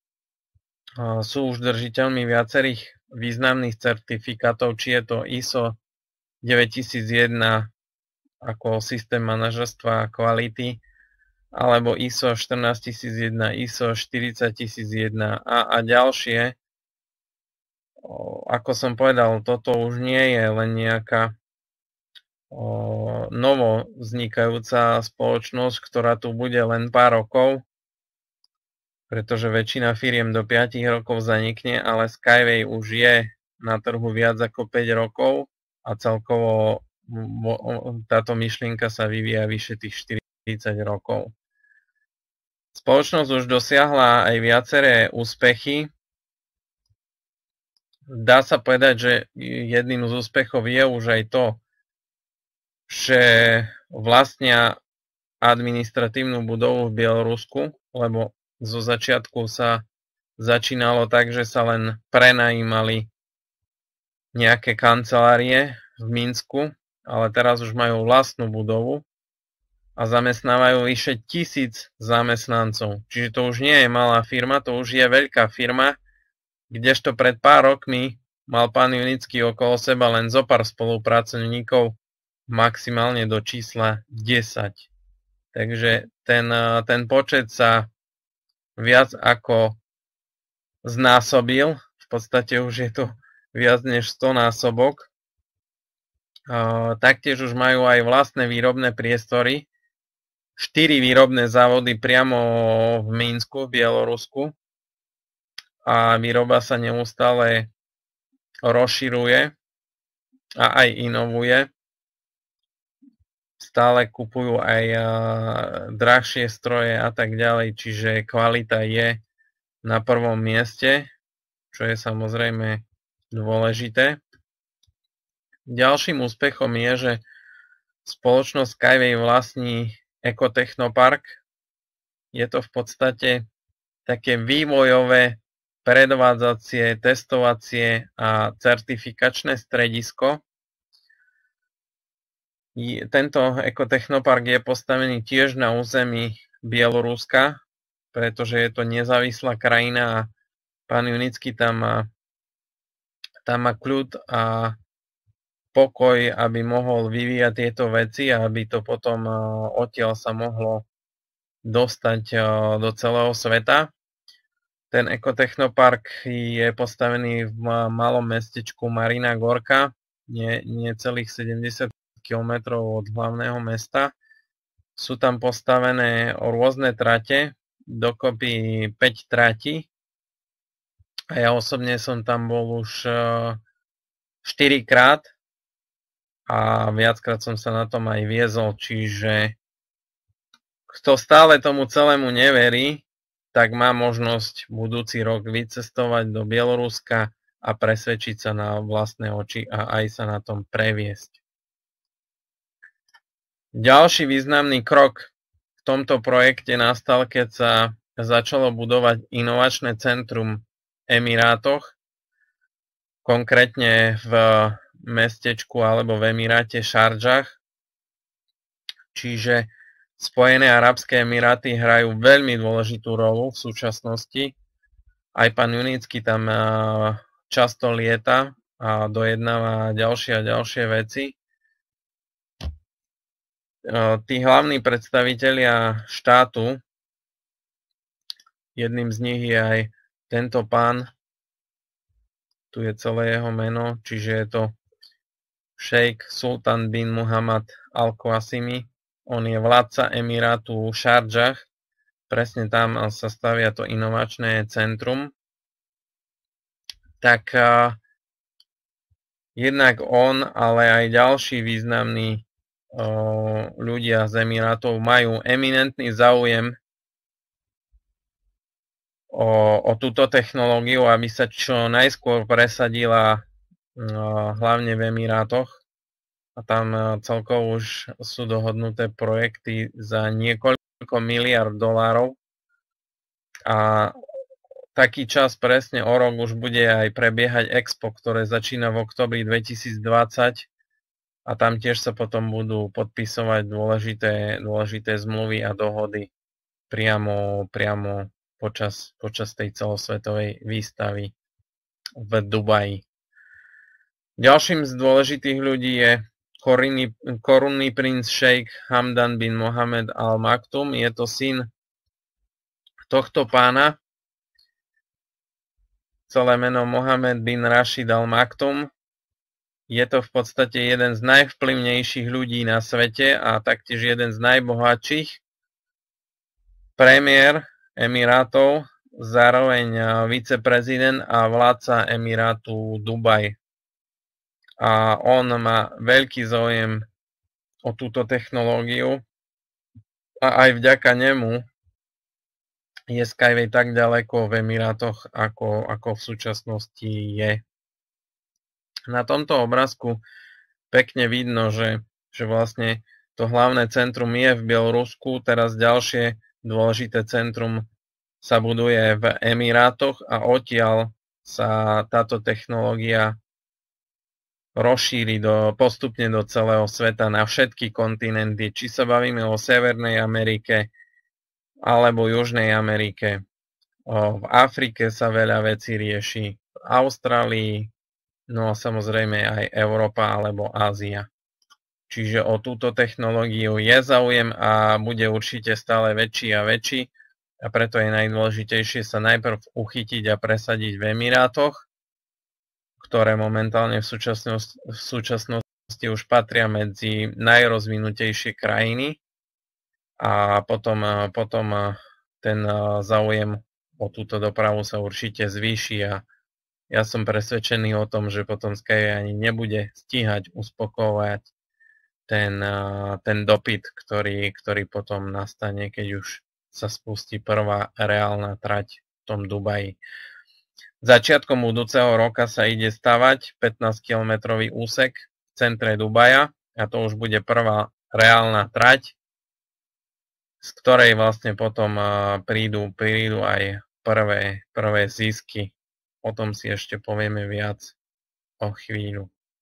sú už držiteľmi viacerých významných certifikátov, či je to í es o deväťtisícjeden ako systém manažerstva a kvality, alebo í es o štrnásťtisícjeden, í es o štyridsaťtisícjeden a, a ďalšie. Ako som povedal, toto už nie je len nejaká o, novo vznikajúca spoločnosť, ktorá tu bude len pár rokov, pretože väčšina firiem do päť rokov zanikne, ale Skyway už je na trhu viac ako päť rokov a celkovo táto myšlienka sa vyvíja vyše tých štyridsať rokov. Spoločnosť už dosiahla aj viaceré úspechy. Dá sa povedať, že jedným z úspechov je už aj to, že vlastnia administratívnu budovu v Bielorusku, lebo zo začiatku sa začínalo tak, že sa len prenajímali nejaké kancelárie v Minsku, ale teraz už majú vlastnú budovu a zamestnávajú vyše tisíc zamestnancov. Čiže to už nie je malá firma, to už je veľká firma, kdežto pred pár rokmi mal pán Junický okolo seba len zo pár spolupracovníkov, maximálne do čísla desať. Takže ten, ten počet sa viac ako znásobil. V podstate už je to viac než sto násobok. Taktiež už majú aj vlastné výrobné priestory. štyri výrobné závody priamo v Minsku, v Bielorusku. A výroba sa neustále rozširuje a aj inovuje. Stále kupujú aj drahšie stroje a tak ďalej, čiže kvalita je na prvom mieste, čo je samozrejme dôležité. Ďalším úspechom je, že spoločnosť Skyway vlastní Ekotechnopark. Je to v podstate také vývojové, predvádzacie, testovacie a certifikačné stredisko. Tento Ekotechnopark je postavený tiež na území Bieloruska, pretože je to nezávislá krajina a pán Junický tam má, tam má kľud a pokoj, aby mohol vyvíjať tieto veci a aby to potom odtiaľ sa mohlo dostať do celého sveta. Ten Ekotechnopark je postavený v malom mestečku Marina Gorka, nie, nie celých sedemdesiat kilometrov od hlavného mesta. Sú tam postavené rôzne trate, dokopy päť tratí. A ja osobne som tam bol už štyri krát a viackrát som sa na tom aj viezol, čiže kto stále tomu celému neverí, tak má možnosť budúci rok vycestovať do Bieloruska a presvedčiť sa na vlastné oči a aj sa na tom previesť. Ďalší významný krok v tomto projekte nastal, keď sa začalo budovať inovačné centrum v Emirátoch, konkrétne v mestečku alebo v Emiráte Šardžah. Čiže Spojené arabské emiráty hrajú veľmi dôležitú rolu v súčasnosti. Aj pán Junický tam často lieta a dojednáva ďalšie a ďalšie veci. Tí hlavní predstavitelia štátu, jedným z nich je aj tento pán, tu je celé jeho meno, čiže je to šejk Sultan bin Muhammad al-Qasimi. On je vládca Emirátu Šardžah, presne tam sa stavia to inovačné centrum. Tak uh, jednak on, ale aj ďalší významní uh, ľudia z Emirátov majú eminentný záujem o, o túto technológiu, aby sa čo najskôr presadila uh, hlavne v Emirátoch. A tam celkovo už sú dohodnuté projekty za niekoľko miliard dolárov. A taký čas presne o rok už bude aj prebiehať Expo, ktoré začína v októbri dvetisícdvadsať. A tam tiež sa potom budú podpisovať dôležité, dôležité zmluvy a dohody priamo, priamo počas, počas tej celosvetovej výstavy v Dubaji. Ďalším z dôležitých ľudí je Korunný, korunný princ šejk Hamdan bin Mohamed Al Maktoum. Je to syn tohto pána. Celé meno Mohamed bin Rashid Al Maktoum. Je to v podstate jeden z najvplyvnejších ľudí na svete a taktiež jeden z najbohatších. Premiér Emirátov, zároveň viceprezident a vládca Emirátu Dubaj. A on má veľký záujem o túto technológiu a aj vďaka nemu je Skyway tak ďaleko v Emirátoch, ako, ako v súčasnosti je. Na tomto obrázku pekne vidno, že, že vlastne to hlavné centrum je v Bielorusku, teraz ďalšie dôležité centrum sa buduje v Emirátoch a odtiaľ sa táto technológia rozšíri do, postupne do celého sveta na všetky kontinenty, či sa bavíme o Severnej Amerike alebo Južnej Amerike. O, v Afrike sa veľa vecí rieši, v Austrálii, no a samozrejme aj Európa alebo Ázia. Čiže o túto technológiu je záujem a bude určite stále väčší a väčší. a preto je najdôležitejšie sa najprv uchytiť a presadiť v Emirátoch, ktoré momentálne v súčasnosti, v súčasnosti už patria medzi najrozvinutejšie krajiny a potom, potom ten záujem o túto dopravu sa určite zvýši a ja som presvedčený o tom, že potom Skyway ani nebude stíhať uspokojovať ten, ten dopyt, ktorý, ktorý potom nastane, keď už sa spustí prvá reálna trať v tom Dubaji. Začiatkom budúceho roka sa ide stavať pätnásťkilometrový úsek v centre Dubaja a to už bude prvá reálna trať, z ktorej vlastne potom prídu, prídu aj prvé, prvé zisky. O tom si ešte povieme viac o chvíľu.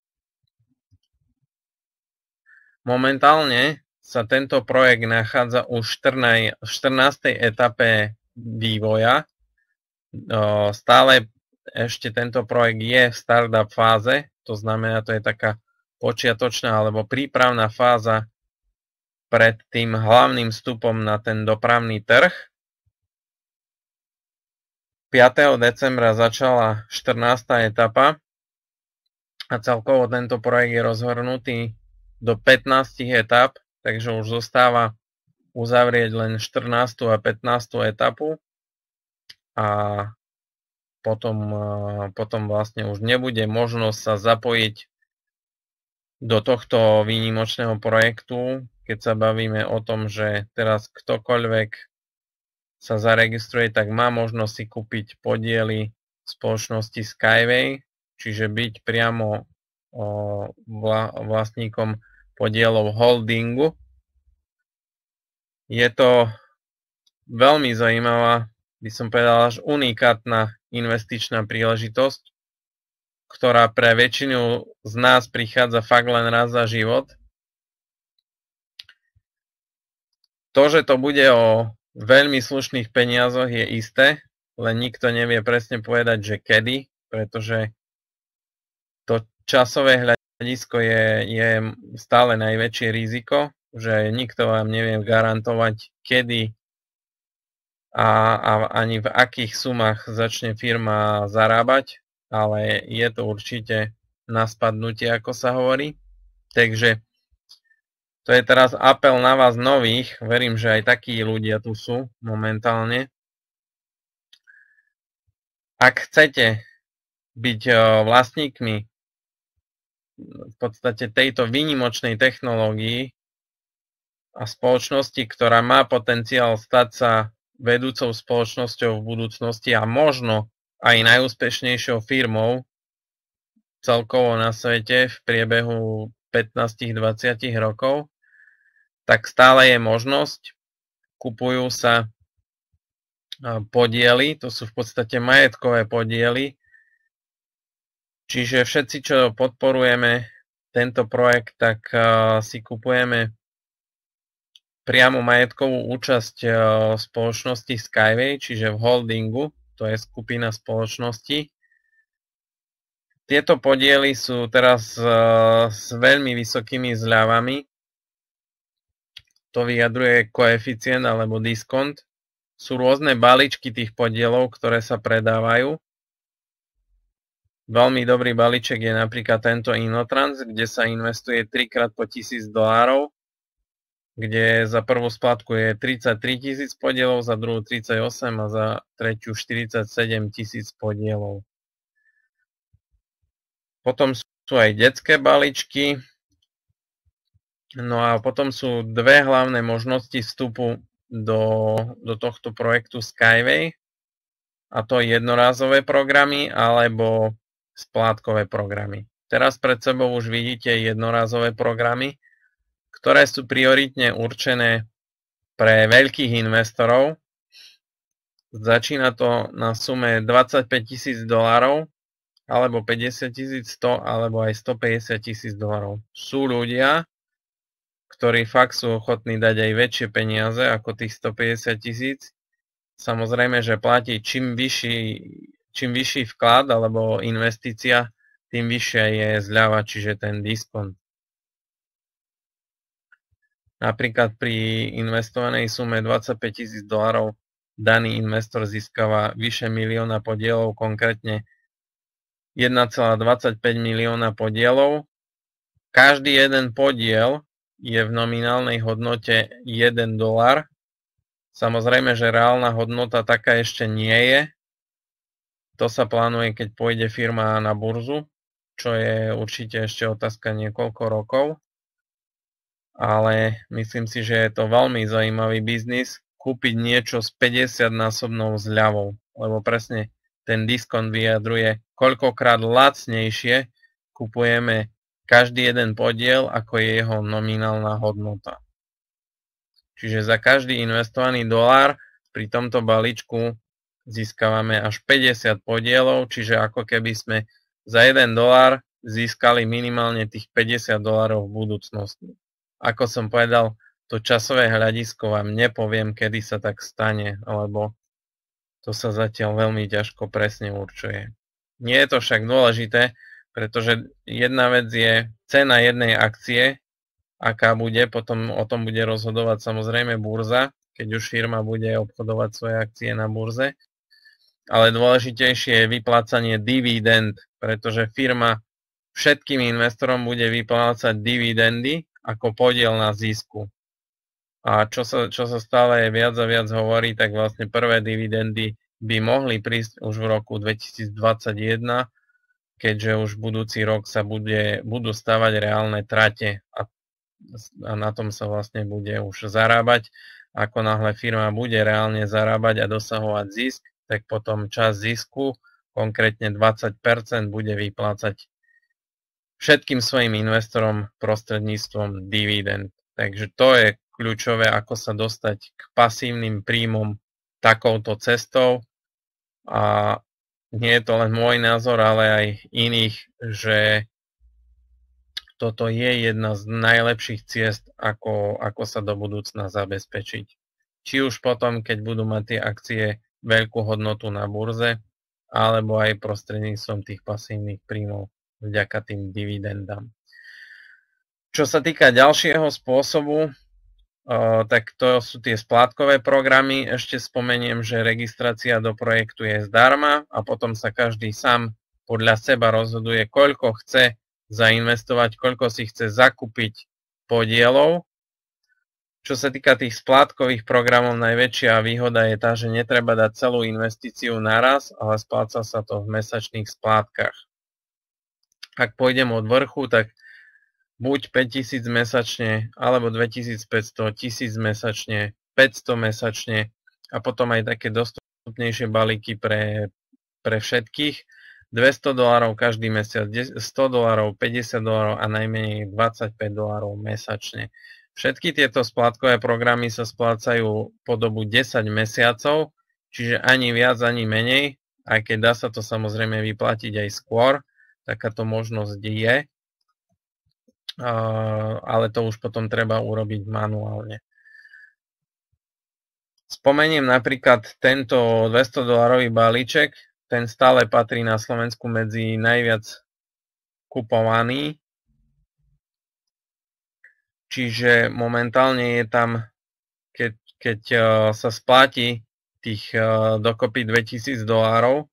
Momentálne sa tento projekt nachádza už v štrnástej etape vývoja. Stále ešte tento projekt je v startup fáze, to znamená, to je taká počiatočná alebo prípravná fáza pred tým hlavným vstupom na ten dopravný trh. piateho decembra začala štrnásta etapa a celkovo tento projekt je rozhrnutý do pätnásť etap, takže už zostáva uzavrieť len štrnástu a pätnástu etapu a potom, potom vlastne už nebude možnosť sa zapojiť do tohto výnimočného projektu, keď sa bavíme o tom, že teraz ktokoľvek sa zaregistruje, tak má možnosť si kúpiť podiely spoločnosti Skyway, čiže byť priamo vlastníkom podielov holdingu. Je to veľmi zaujímavá, by som povedal, až unikátna investičná príležitosť, ktorá pre väčšinu z nás prichádza fakt len raz za život. To, že to bude o veľmi slušných peniazoch, je isté, len nikto nevie presne povedať, že kedy, pretože to časové hľadisko je, je stále najväčšie riziko, že nikto vám nevie garantovať, kedy a, a ani v akých sumách začne firma zarábať, ale je to určite na spadnutie, ako sa hovorí. Takže to je teraz apel na vás nových, verím, že aj takí ľudia tu sú momentálne. Ak chcete byť vlastníkmi v podstate tejto výnimočnej technológii a spoločnosti, ktorá má potenciál stať sa vedúcou spoločnosťou v budúcnosti a možno aj najúspešnejšou firmou celkovo na svete v priebehu pätnásť dvadsať rokov, tak stále je možnosť. Kupujú sa podiely, to sú v podstate majetkové podiely. Čiže všetci, čo podporujeme tento projekt, tak si kupujeme priamo majetkovú účasť v spoločnosti Skyway, čiže v holdingu, to je skupina spoločností. Tieto podiely sú teraz s veľmi vysokými zľavami. To vyjadruje koeficient alebo diskont. Sú rôzne balíčky tých podielov, ktoré sa predávajú. Veľmi dobrý balíček je napríklad tento Inotrans, kde sa investuje trikrát po tisíc dolárov, kde za prvú splátku je tridsaťtri tisíc podielov, za druhú tridsaťosem a za tretiu štyridsaťsedem tisíc podielov. Potom sú aj detské balíčky. No a potom sú dve hlavné možnosti vstupu do, do tohto projektu Skyway, a to jednorázové programy alebo splátkové programy. Teraz pred sebou už vidíte jednorázové programy, ktoré sú prioritne určené pre veľkých investorov. Začína to na sume dvadsaťpäť tisíc dolárov, alebo päťdesiat tisíc, sto alebo aj stopäťdesiat tisíc dolárov. Sú ľudia, ktorí fakt sú ochotní dať aj väčšie peniaze ako tých stopäťdesiat tisíc. Samozrejme, že platí čím vyšší, čím vyšší vklad alebo investícia, tým vyššia je zľava, čiže ten diskont. Napríklad pri investovanej sume dvadsaťpäť tisíc dolárov daný investor získava vyše milióna podielov, konkrétne jeden celá dvadsaťpäť milióna podielov. Každý jeden podiel je v nominálnej hodnote jeden dolár. Samozrejme, že reálna hodnota taká ešte nie je. To sa plánuje, keď pôjde firma na burzu, čo je určite ešte otázka niekoľko rokov. Ale myslím si, že je to veľmi zaujímavý biznis kúpiť niečo s päťdesiatnásobnou zľavou, lebo presne ten diskont vyjadruje, koľkokrát lacnejšie kupujeme každý jeden podiel, ako je jeho nominálna hodnota. Čiže za každý investovaný dolár pri tomto balíčku získavame až päťdesiat podielov, čiže ako keby sme za jeden dolár získali minimálne tých päťdesiat dolárov v budúcnosti. Ako som povedal, to časové hľadisko vám nepoviem, kedy sa tak stane, alebo to sa zatiaľ veľmi ťažko presne určuje. Nie je to však dôležité, pretože jedna vec je cena jednej akcie, aká bude, potom o tom bude rozhodovať samozrejme burza, keď už firma bude obchodovať svoje akcie na burze. Ale dôležitejšie je vyplácanie dividend, pretože firma všetkým investorom bude vyplácať dividendy ako podiel na zisku. A čo sa, čo sa stále viac a viac hovorí, tak vlastne prvé dividendy by mohli prísť už v roku dvetisícdvadsaťjeden, keďže už budúci rok sa bude, budú stavať reálne trate a, a na tom sa vlastne bude už zarábať. Ako náhle firma bude reálne zarábať a dosahovať zisk, tak potom časť zisku, konkrétne dvadsať percent, bude vyplácať všetkým svojim investorom prostredníctvom dividend. Takže to je kľúčové, ako sa dostať k pasívnym príjmom takouto cestou. A nie je to len môj názor, ale aj iných, že toto je jedna z najlepších ciest, ako, ako sa do budúcna zabezpečiť. Či už potom, keď budú mať tie akcie veľkú hodnotu na burze, alebo aj prostredníctvom tých pasívnych príjmov vďaka tým dividendám. Čo sa týka ďalšieho spôsobu, tak to sú tie splátkové programy. Ešte spomeniem, že registrácia do projektu je zdarma a potom sa každý sám podľa seba rozhoduje, koľko chce zainvestovať, koľko si chce zakúpiť podielov. Čo sa týka tých splátkových programov, najväčšia výhoda je tá, že netreba dať celú investíciu naraz, ale spláca sa to v mesačných splátkach. Ak pôjdem od vrchu, tak buď päťtisíc mesačne, alebo dvetisícpäťsto, tisíc mesačne, päťsto mesačne a potom aj také dostupnejšie balíky pre, pre všetkých. dvesto dolárov každý mesiac, sto dolárov, päťdesiat dolárov a najmenej dvadsaťpäť dolárov mesačne. Všetky tieto splátkové programy sa splácajú po dobu desať mesiacov, čiže ani viac, ani menej, aj keď dá sa to samozrejme vyplatiť aj skôr, takáto možnosť je. Uh, ale to už potom treba urobiť manuálne. Spomeniem napríklad tento dvesto dolárový balíček, ten stále patrí na Slovensku medzi najviac kupovaný, čiže momentálne je tam, keď, keď uh, sa spláti tých uh, dokopy dvetisíc dolárov,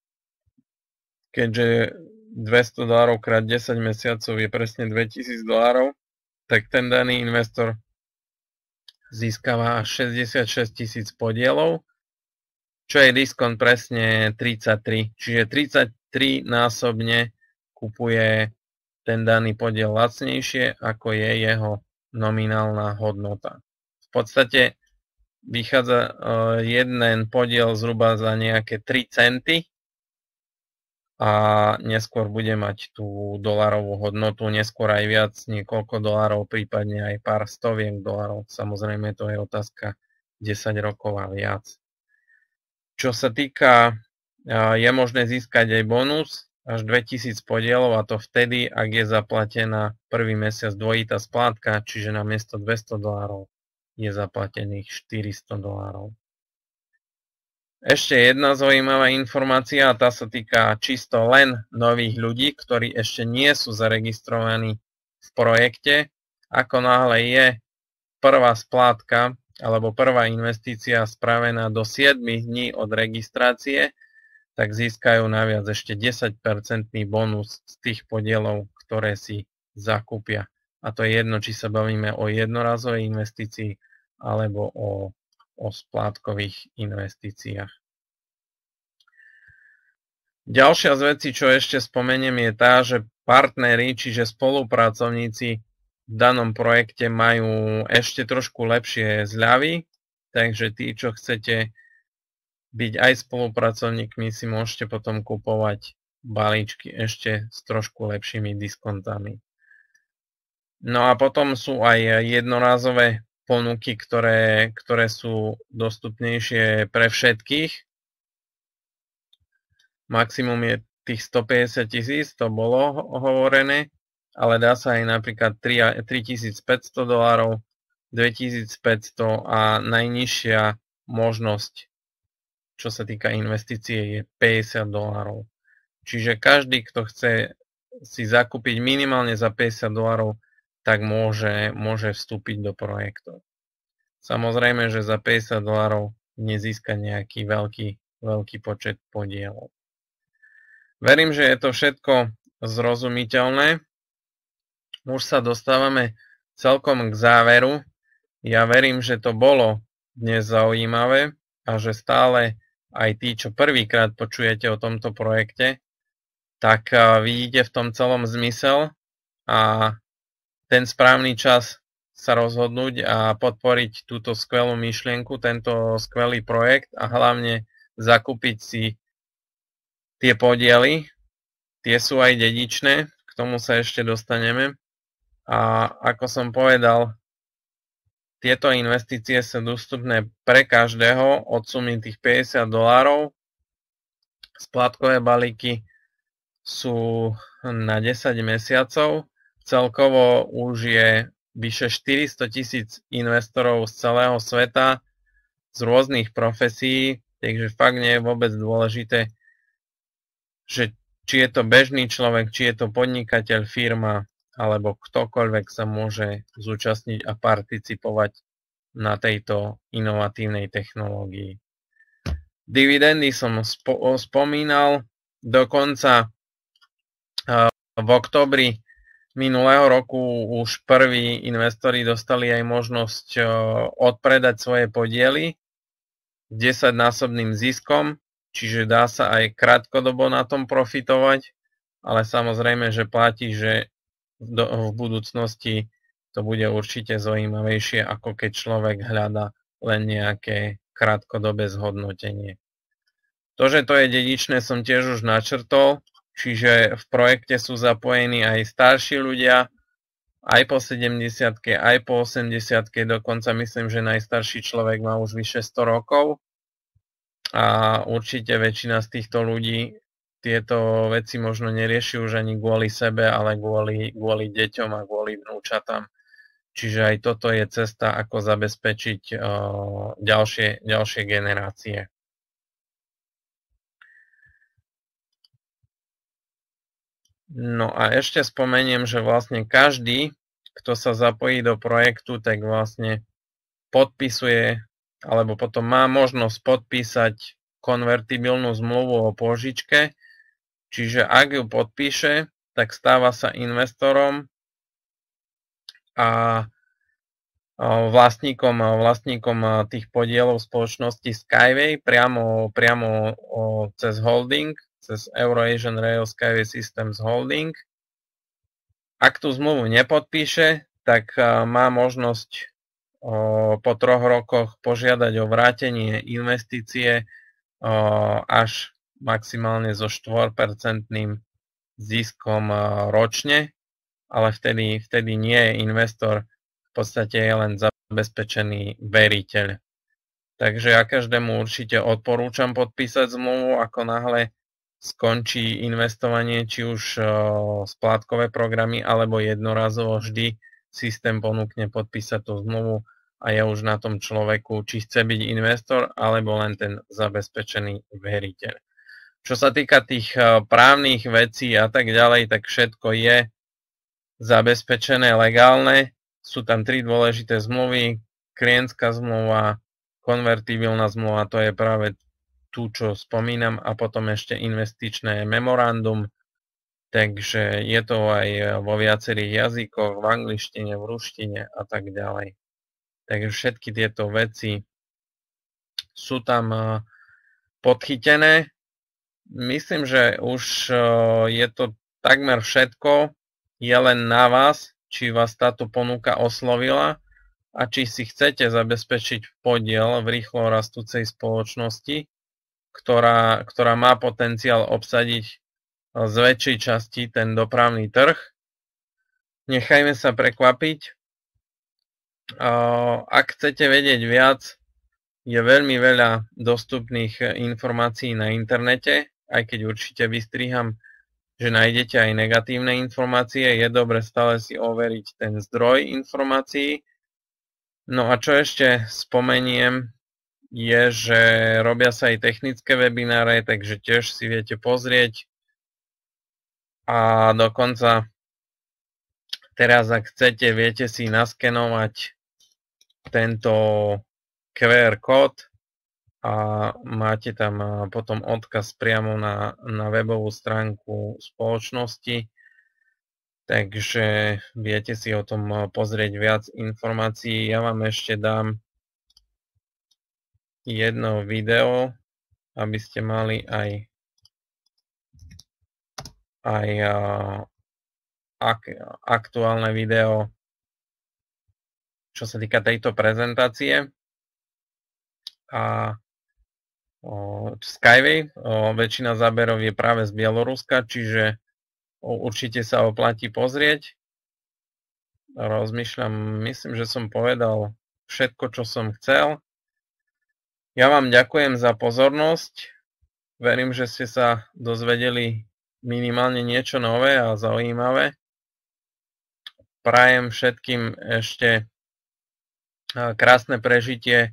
keďže dvesto dolárov krát desať mesiacov je presne dvetisíc dolárov, tak ten daný investor získava až šesťdesiatšesť tisíc podielov, čo je diskont presne tridsaťtri. Čiže tridsaťtri násobne kupuje ten daný podiel lacnejšie, ako je jeho nominálna hodnota. V podstate vychádza jeden podiel zhruba za nejaké tri centy, a neskôr bude mať tú dolárovú hodnotu, neskôr aj viac, niekoľko dolárov, prípadne aj pár stoviek dolárov. Samozrejme, to je otázka desať rokov a viac. Čo sa týka, je možné získať aj bonus až dvetisíc podielov, a to vtedy, ak je zaplatená prvý mesiac dvojitá splátka, čiže na miesto dvesto dolárov je zaplatených štyristo dolárov. Ešte jedna zaujímavá informácia, a tá sa týka čisto len nových ľudí, ktorí ešte nie sú zaregistrovaní v projekte. Ako náhle je prvá splátka, alebo prvá investícia spravená do siedmich dní od registrácie, tak získajú naviac ešte desať percent bonus z tých podielov, ktoré si zakúpia. A to je jedno, či sa bavíme o jednorazovej investícii alebo o, o splátkových investíciách. Ďalšia z vecí, čo ešte spomeniem, je tá, že partneri, čiže spolupracovníci v danom projekte majú ešte trošku lepšie zľavy, takže tí, čo chcete byť aj spolupracovníkmi, si môžete potom kupovať balíčky ešte s trošku lepšími diskontami. No a potom sú aj jednorázové ponuky, ktoré, ktoré sú dostupnejšie pre všetkých. Maximum je tých stopäťdesiat tisíc, to bolo hovorené, ale dá sa aj napríklad tritisícpäťsto dolárov, dvetisícpäťsto a najnižšia možnosť, čo sa týka investície, je päťdesiat dolárov. Čiže každý, kto chce si zakúpiť minimálne za päťdesiat dolárov, tak môže, môže vstúpiť do projektov. Samozrejme, že za päťdesiat dolárov nezíska nejaký veľký, veľký počet podielov. Verím, že je to všetko zrozumiteľné. Už sa dostávame celkom k záveru. Ja verím, že to bolo dnes zaujímavé a že stále aj tí, čo prvýkrát počujete o tomto projekte, tak vidíte v tom celom zmysel a ten správny čas sa rozhodnúť a podporiť túto skvelú myšlienku, tento skvelý projekt a hlavne zakúpiť si tie podiely. Tie sú aj dedičné, k tomu sa ešte dostaneme. A ako som povedal, tieto investície sú dostupné pre každého od sumy tých päťdesiat dolárov. Splátkové balíky sú na desať mesiacov. Celkovo už je vyše štyristo tisíc investorov z celého sveta z rôznych profesí, takže fakt nie je vôbec dôležité, že či je to bežný človek, či je to podnikateľ, firma, alebo ktokoľvek sa môže zúčastniť a participovať na tejto inovatívnej technológii. Dividendy som spo- spomínal, dokonca uh, v októbri minulého roku už prví investori dostali aj možnosť uh, odpredať svoje podiely s desaťnásobným ziskom, čiže dá sa aj krátkodobo na tom profitovať, ale samozrejme, že platí, že do, v budúcnosti to bude určite zaujímavejšie, ako keď človek hľadá len nejaké krátkodobé zhodnotenie. To, že to je dedičné, som tiež už načrtol, čiže v projekte sú zapojení aj starší ľudia, aj po sedemdesiatke, aj po osemdesiatke, dokonca myslím, že najstarší človek má už vyše sto rokov a určite väčšina z týchto ľudí tieto veci možno nerieši už ani kvôli sebe, ale kvôli, kvôli deťom a kvôli vnúčatám. Čiže aj toto je cesta, ako zabezpečiť uh, ďalšie, ďalšie generácie. No a ešte spomeniem, že vlastne každý, kto sa zapojí do projektu, tak vlastne podpisuje, alebo potom má možnosť podpísať konvertibilnú zmluvu o pôžičke. Čiže ak ju podpíše, tak stáva sa investorom a vlastníkom, vlastníkom tých podielov spoločnosti Skyway priamo, priamo cez holding, cez Eurasian Rail Skyway Systems Holding. Ak tú zmluvu nepodpíše, tak má možnosť po troch rokoch požiadať o vrátenie investície až maximálne so štvorpercentným ziskom ročne, ale vtedy, vtedy nie je investor, v podstate je len zabezpečený veriteľ. Takže ja každému určite odporúčam podpísať zmluvu, ako náhle skončí investovanie, či už splátkové programy, alebo jednorazovo vždy systém ponúkne podpísať tú zmluvu a je už na tom človeku, či chce byť investor, alebo len ten zabezpečený veriteľ. Čo sa týka tých právnych vecí a tak ďalej, tak všetko je zabezpečené legálne. Sú tam tri dôležité zmluvy, klientská zmluva, konvertibilná zmluva, to je práve tu, čo spomínam, a potom ešte investičné memorandum, takže je to aj vo viacerých jazykoch, v angličtine, v ruštine a tak ďalej. Takže všetky tieto veci sú tam podchytené. Myslím, že už je to takmer všetko, je len na vás, či vás táto ponuka oslovila a či si chcete zabezpečiť podiel v rýchlo rastúcej spoločnosti, ktorá, ktorá má potenciál obsadiť z väčšej časti ten dopravný trh. Nechajme sa prekvapiť. Ak chcete vedieť viac, je veľmi veľa dostupných informácií na internete, aj keď určite vystriham, že nájdete aj negatívne informácie, je dobre stále si overiť ten zdroj informácií. No a čo ešte spomeniem, je, že robia sa aj technické webináre, takže tiež si viete pozrieť. A dokonca teraz, ak chcete, viete si naskenovať tento kú er kód a máte tam potom odkaz priamo na, na webovú stránku spoločnosti, takže viete si o tom pozrieť viac informácií. Ja vám ešte dám jedno video, aby ste mali aj, aj ak, aktuálne video, čo sa týka tejto prezentácie. A Skyway, väčšina záberov je práve z Bieloruska, čiže určite sa oplatí pozrieť. Rozmýšľam, myslím, že som povedal všetko, čo som chcel. Ja vám ďakujem za pozornosť. Verím, že ste sa dozvedeli minimálne niečo nové a zaujímavé. Prajem všetkým ešte krásne prežitie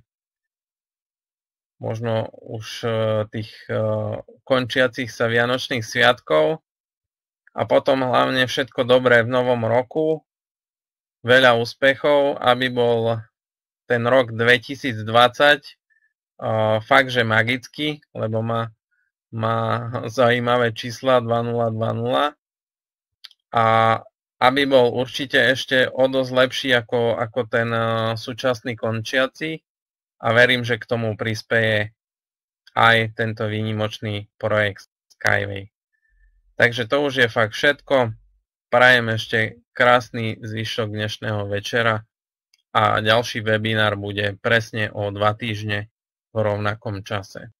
možno už tých končiacich sa vianočných sviatkov a potom hlavne všetko dobré v novom roku, veľa úspechov, aby bol ten rok dvetisícdvadsať fakt, že magický, lebo má, má zaujímavé čísla dva nula dva nula a aby bol určite ešte o dosť lepší ako, ako ten súčasný končiaci. A verím, že k tomu prispeje aj tento výnimočný projekt Skyway. Takže to už je fakt všetko. Prajem ešte krásny zvyšok dnešného večera a ďalší webinár bude presne o dva týždne v rovnakom čase.